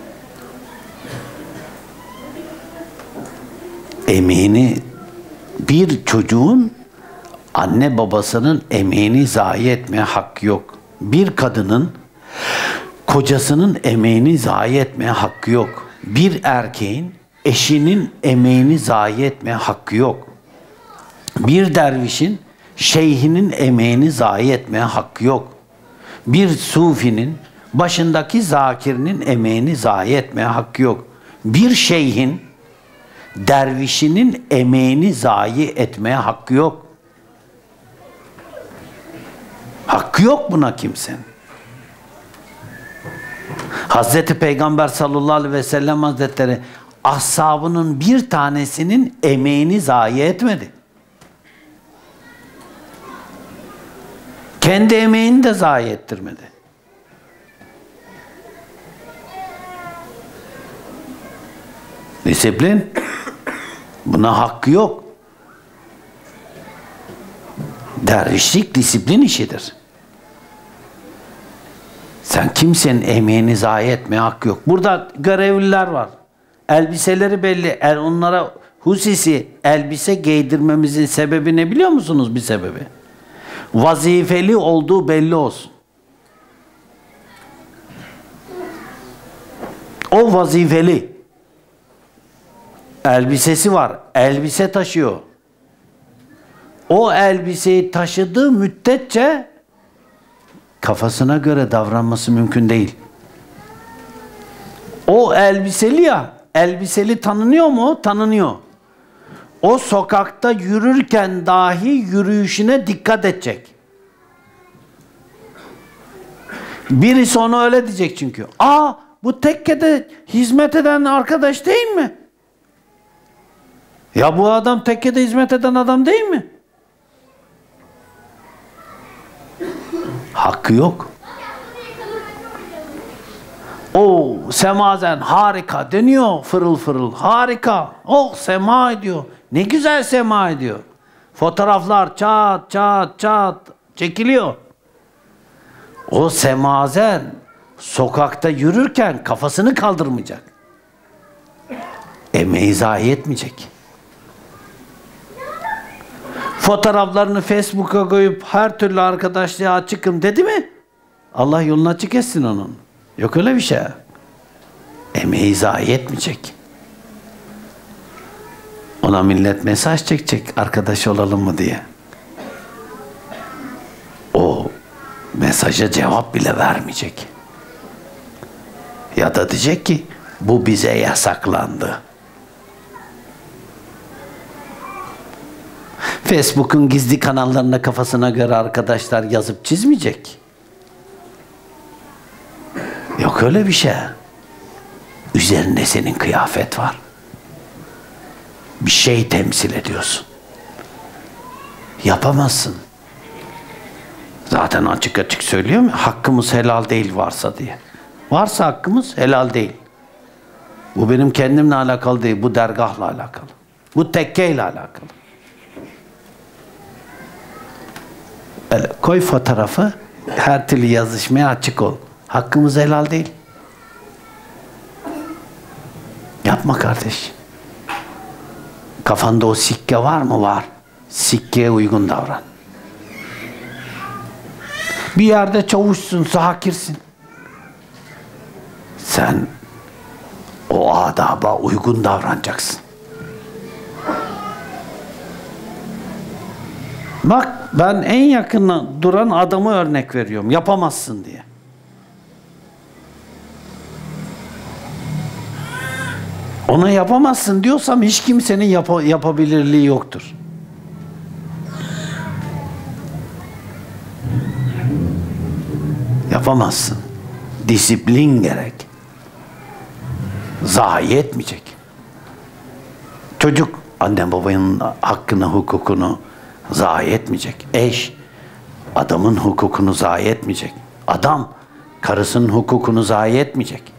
Emeğini, bir çocuğun anne babasının emeğini zayi etmeye hakkı yok. Bir kadının kocasının emeğini zayi etmeye hakkı yok. Bir erkeğin eşinin emeğini zayi etmeye hakkı yok. Bir dervişin şeyhinin emeğini zayi etmeye hakkı yok. Bir sufinin başındaki zakirinin emeğini zayi etmeye hakkı yok. Bir şeyhin dervişinin emeğini zayi etmeye hakkı yok. Hakkı yok buna kimsenin. Hazreti Peygamber sallallahu aleyhi ve sellem Hazretleri ashabının bir tanesinin emeğini zayi etmedi. Kendi emeğini de zayi ettirmedi. Disiplin. Buna hakkı yok. Dervişlik disiplin işidir. Sen kimsenin emeğini zayi etmeye hakkı yok. Burada görevliler var. Elbiseleri belli. Onlara hususi elbise giydirmemizin sebebi ne biliyor musunuz bir sebebi? Vazifeli olduğu belli olsun. O vazifeli. Elbisesi var. Elbise taşıyor. O elbiseyi taşıdığı müddetçe kafasına göre davranması mümkün değil. O elbiseli ya, elbiseli tanınıyor mu? Tanınıyor. O sokakta yürürken dahi yürüyüşüne dikkat edecek. Birisi ona öyle diyecek çünkü. Aa, bu tekkede hizmet eden arkadaş değil mi? Ya bu adam tekkede hizmet eden adam değil mi? Hakkı yok. O semazen harika deniyor, fırıl fırıl harika. Oh, sema ediyor. Ne güzel sema ediyor. Fotoğraflar çat çat çat çekiliyor. O semazen sokakta yürürken kafasını kaldırmayacak. Emeği zayi etmeyecek. Fotoğraflarını Facebook'a koyup her türlü arkadaşlığa açıkım dedi mi? Allah yolunu açık etsin onun. Yok öyle bir şey. Emeği zayi etmeyecek. Ona millet mesaj çekecek arkadaş olalım mı diye. O mesaja cevap bile vermeyecek. Ya da diyecek ki bu bize yasaklandı. Facebook'un gizli kanallarına kafasına göre arkadaşlar yazıp çizmeyecek. Yok öyle bir şey. Üzerinde senin kıyafet var. Bir şey temsil ediyorsun. Yapamazsın. Zaten açık açık söylüyor mu? Hakkımız helal değil varsa diye. Varsa hakkımız helal değil. Bu benim kendimle alakalı değil. Bu dergahla alakalı. Bu tekkeyle alakalı. Böyle koy fotoğrafı, her türlü yazışmaya açık ol. Hakkımız helal değil. Yapma kardeş. Kafanda o sikke var mı? Var. Sikkeye uygun davran. Bir yerde çavuşsun, sakirsin. Sen o adaba uygun davranacaksın. Bak, ben en yakın duran adamı örnek veriyorum. Yapamazsın diye. Ona yapamazsın diyorsam hiç kimsenin yapabilirliği yoktur. Yapamazsın. Disiplin gerek. Zayi etmeyecek. Çocuk anne babanın hakkını, hukukunu zayi etmeyecek. Eş adamın hukukunu zayi etmeyecek. Adam karısının hukukunu zayi etmeyecek.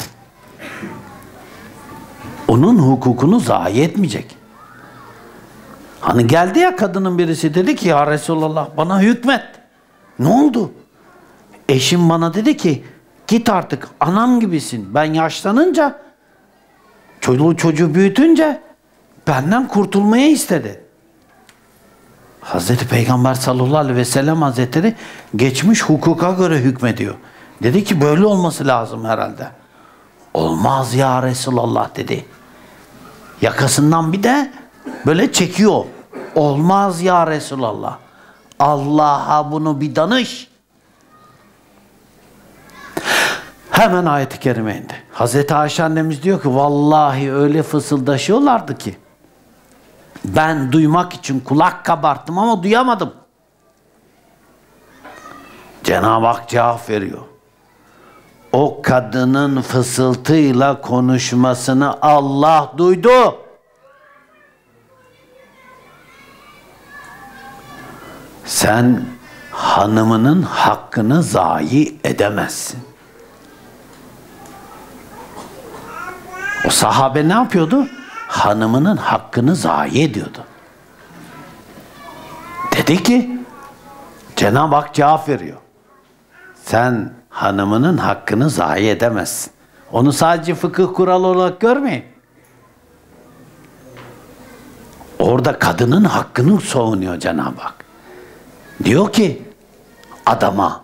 Onun hukukunu zayi etmeyecek. Hani geldi ya kadının birisi, dedi ki ya Resulallah bana hükmet. Ne oldu? Eşim bana dedi ki git artık, anam gibisin. Ben yaşlanınca, çocuğu büyütünce benden kurtulmaya istedi. Hazreti Peygamber sallallahu aleyhi ve sellem Hazretleri geçmiş hukuka göre hükmediyor. Dedi ki böyle olması lazım herhalde. Olmaz ya Resulallah dedi. Yakasından bir de böyle çekiyor. Olmaz ya Resulallah. Allah'a bunu bir danış. Hemen ayet-i kerime indi. Hazreti Ayşe annemiz diyor ki vallahi öyle fısıldaşıyorlardı ki ben duymak için kulak kabarttım ama duyamadım. Cenab-ı Hak cevap veriyor. O kadının fısıltıyla konuşmasını Allah duydu. Sen hanımının hakkını zayi edemezsin. O sahabe ne yapıyordu? Hanımının hakkını zayi ediyordu. Dedi ki, Cenab-ı Hak cevap veriyor. Sen hanımının hakkını zayi edemezsin. Onu sadece fıkıh kuralı olarak görmeyin. Orada kadının hakkını savunuyor Cenab-ı Hak. Diyor ki adama,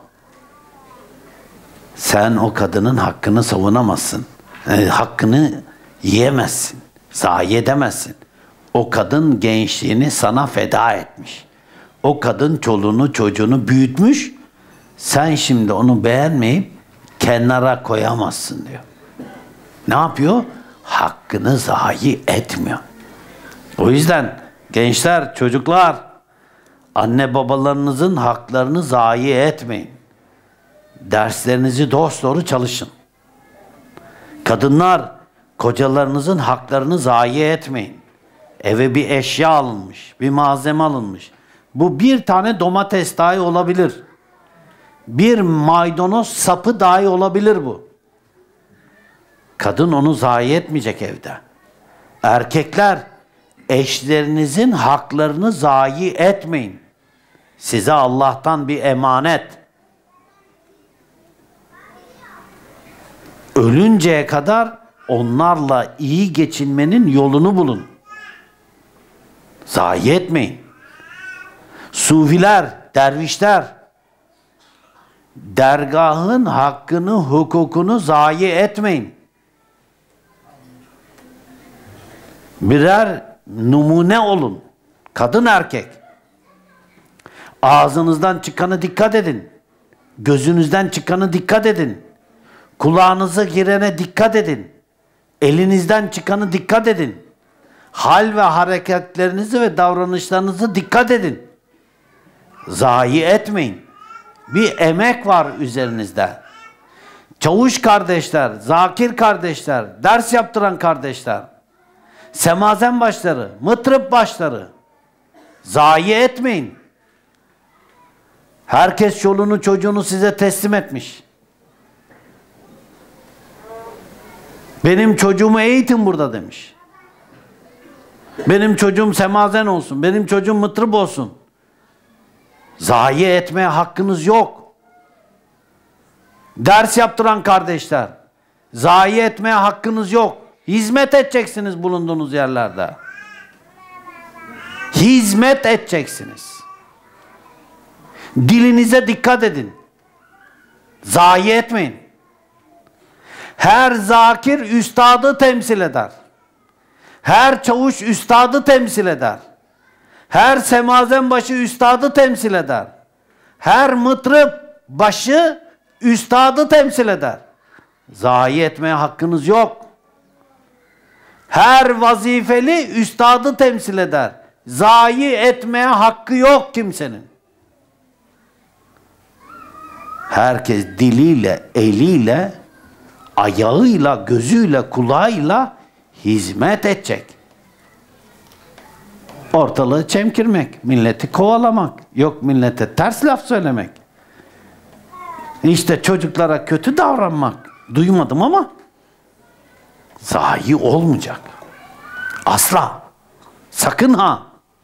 sen o kadının hakkını savunamazsın. Hakkını yiyemezsin. Zayi edemezsin. O kadın gençliğini sana feda etmiş. O kadın çoluğunu çocuğunu büyütmüş. Sen şimdi onu beğenmeyip kenara koyamazsın diyor. Ne yapıyor? Hakkını zayi etmiyor. O yüzden gençler, çocuklar, anne babalarınızın haklarını zayi etmeyin. Derslerinizi dosdoğru çalışın. Kadınlar, kocalarınızın haklarını zayi etmeyin. Eve bir eşya alınmış, bir malzeme alınmış. Bu bir tane domates dahi olabilir. Bir maydanoz sapı dahi olabilir bu. Kadın onu zayi etmeyecek evde. Erkekler, eşlerinizin haklarını zayi etmeyin. Size Allah'tan bir emanet. Ölünceye kadar onlarla iyi geçinmenin yolunu bulun. Zayi etmeyin. Sufiler, dervişler, dergahın hakkını, hukukunu zayi etmeyin. Birer numune olun. Kadın erkek. Ağzınızdan çıkanı dikkat edin. Gözünüzden çıkanı dikkat edin. Kulağınıza girene dikkat edin. Elinizden çıkanı dikkat edin. Hal ve hareketlerinizi ve davranışlarınızı dikkat edin. Zayi etmeyin. Bir emek var üzerinizde. Çavuş kardeşler, zakir kardeşler, ders yaptıran kardeşler, semazen başları, mıtrıp başları, zayi etmeyin. Herkes çoluğunu çocuğunu size teslim etmiş. Benim çocuğumu eğitin burada demiş. Benim çocuğum semazen olsun, benim çocuğum mıtrıp olsun. Zayi etmeye hakkınız yok. Ders yaptıran kardeşler, zayi etmeye hakkınız yok. Hizmet edeceksiniz bulunduğunuz yerlerde. Hizmet edeceksiniz. Dilinize dikkat edin. Zayi etmeyin. Her zakir üstadı temsil eder. Her çavuş üstadı temsil eder. Her semazen başı üstadı temsil eder. Her mıtrıp başı üstadı temsil eder. Zayi etmeye hakkınız yok. Her vazifeli üstadı temsil eder. Zayi etmeye hakkı yok kimsenin. Herkes diliyle, eliyle, ayağıyla, gözüyle, kulağıyla hizmet edecek. Ortalığı çemkirmek, milleti kovalamak, yok millete ters laf söylemek. İşte çocuklara kötü davranmak. Duymadım ama zayi olmayacak. Asla. Sakın ha.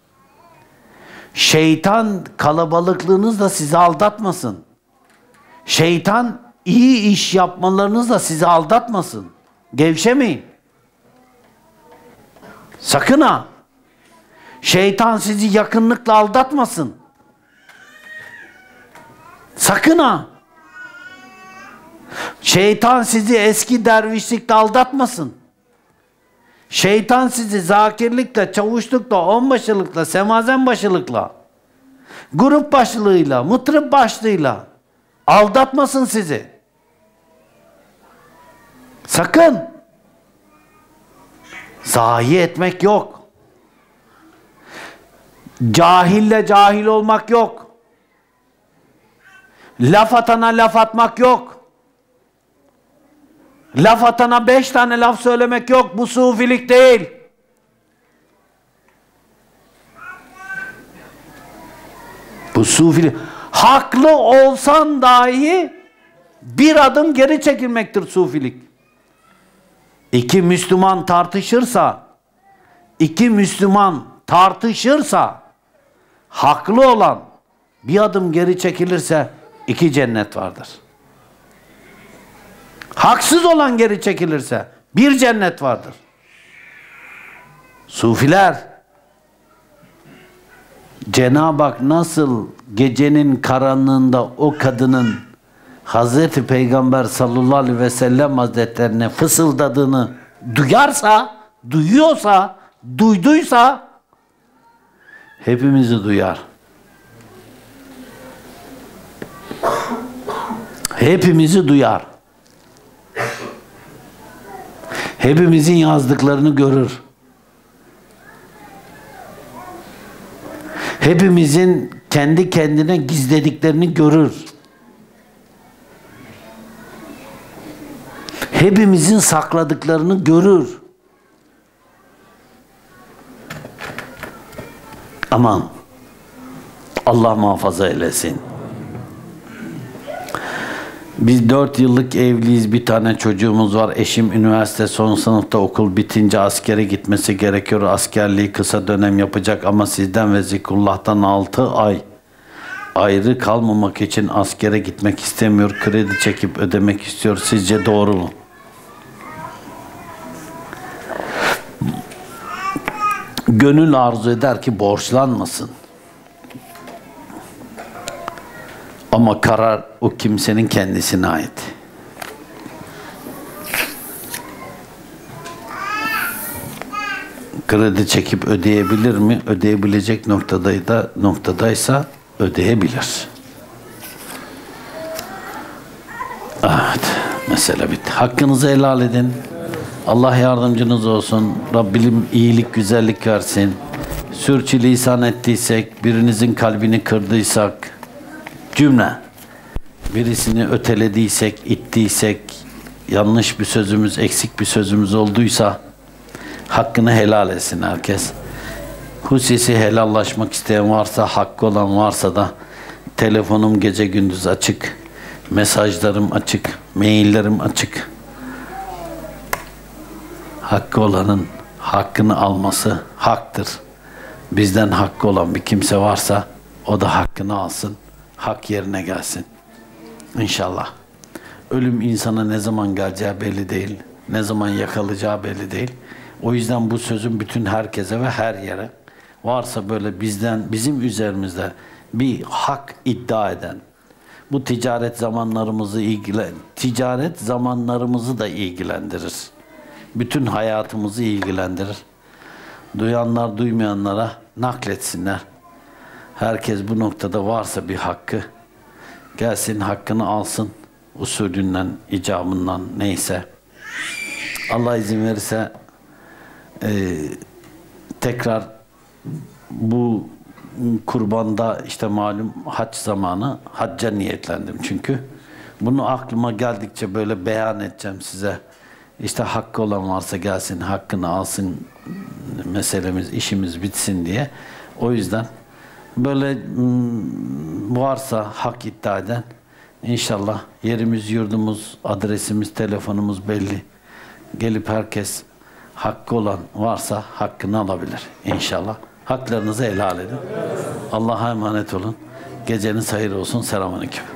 Şeytan kalabalıklığınızla sizi aldatmasın. Şeytan iyi iş yapmalarınızla sizi aldatmasın. Gevşemeyin. Sakın ha. Şeytan sizi yakınlıkla aldatmasın. Sakın ha. Şeytan sizi eski dervişlikle aldatmasın. Şeytan sizi zakirlikle, çavuşlukla, onbaşılıkla, semazen başılıkla, grup başlığıyla, mıtrıp başlığıyla aldatmasın sizi. Sakın. Zayi etmek yok. Cahille cahil olmak yok. Laf atana laf atmak yok. Laf atana 5 tane laf söylemek yok. Bu sufilik değil. Bu sufilik. Haklı olsan dahi bir adım geri çekilmektir sufilik. İki Müslüman tartışırsa, haklı olan bir adım geri çekilirse 2 cennet vardır. Haksız olan geri çekilirse 1 cennet vardır. Sufiler, Cenab-ı Hak nasıl gecenin karanlığında o kadının Hazreti Peygamber sallallahu aleyhi ve sellem hazretlerine fısıldadığını duyarsa, duyuyorsa, duyduysa hepimizi duyar. Hepimizi duyar. Hepimizin yazdıklarını görür. Hepimizin kendi kendine gizlediklerini görür. Hepimizin sakladıklarını görür. Aman Allah muhafaza eylesin. Biz 4 yıllık evliyiz. Bir tane çocuğumuz var. Eşim üniversite son sınıfta, okul bitince askere gitmesi gerekiyor. Askerliği kısa dönem yapacak ama sizden ve Zikrullah'tan 6 ay ayrı kalmamak için askere gitmek istemiyor. Kredi çekip ödemek istiyor. Sizce doğru mu? Gönül arzu eder ki borçlanmasın. Ama karar o kimsenin kendisine ait. Kredi çekip ödeyebilir mi? Ödeyebilecek noktadaysa ödeyebilir. Evet, mesele bitti. Hakkınızı helal edin. Allah yardımcınız olsun. Rabbim iyilik, güzellik versin. Sürçülisan ettiysek, birinizin kalbini kırdıysak, cümle, birisini ötelediysek, ittiysek, yanlış bir sözümüz, eksik bir sözümüz olduysa hakkını helal etsin herkes. Hususi helallaşmak isteyen varsa, hakkı olan varsa da telefonum gece gündüz açık, mesajlarım açık, maillerim açık. Hakkı olanın hakkını alması haktır. Bizden hakkı olan bir kimse varsa o da hakkını alsın. Hak yerine gelsin. İnşallah. Ölüm insana ne zaman geleceği belli değil. Ne zaman yakalayacağı belli değil. O yüzden bu sözün bütün herkese ve her yere, varsa böyle bizim üzerimizde bir hak iddia eden, bu ticaret zamanlarımızı da ilgilendirir. Bütün hayatımızı ilgilendirir. Duyanlar duymayanlara nakletsinler. Herkes bu noktada varsa bir hakkı gelsin, hakkını alsın. Usulünden, icabından neyse. Allah izin verirse tekrar bu kurbanda işte malum hac zamanı, hacca niyetlendim çünkü. Bunu aklıma geldikçe böyle beyan edeceğim size. İşte hakkı olan varsa gelsin, hakkını alsın, meselemiz, işimiz bitsin diye. O yüzden böyle varsa hak iddia eden, İnşallah yerimiz, yurdumuz, adresimiz, telefonumuz belli. Gelip herkes hakkı olan varsa hakkını alabilir inşallah. Haklarınızı helal edin. Allah'a emanet olun. Geceniz hayır olsun. Selamünaleyküm.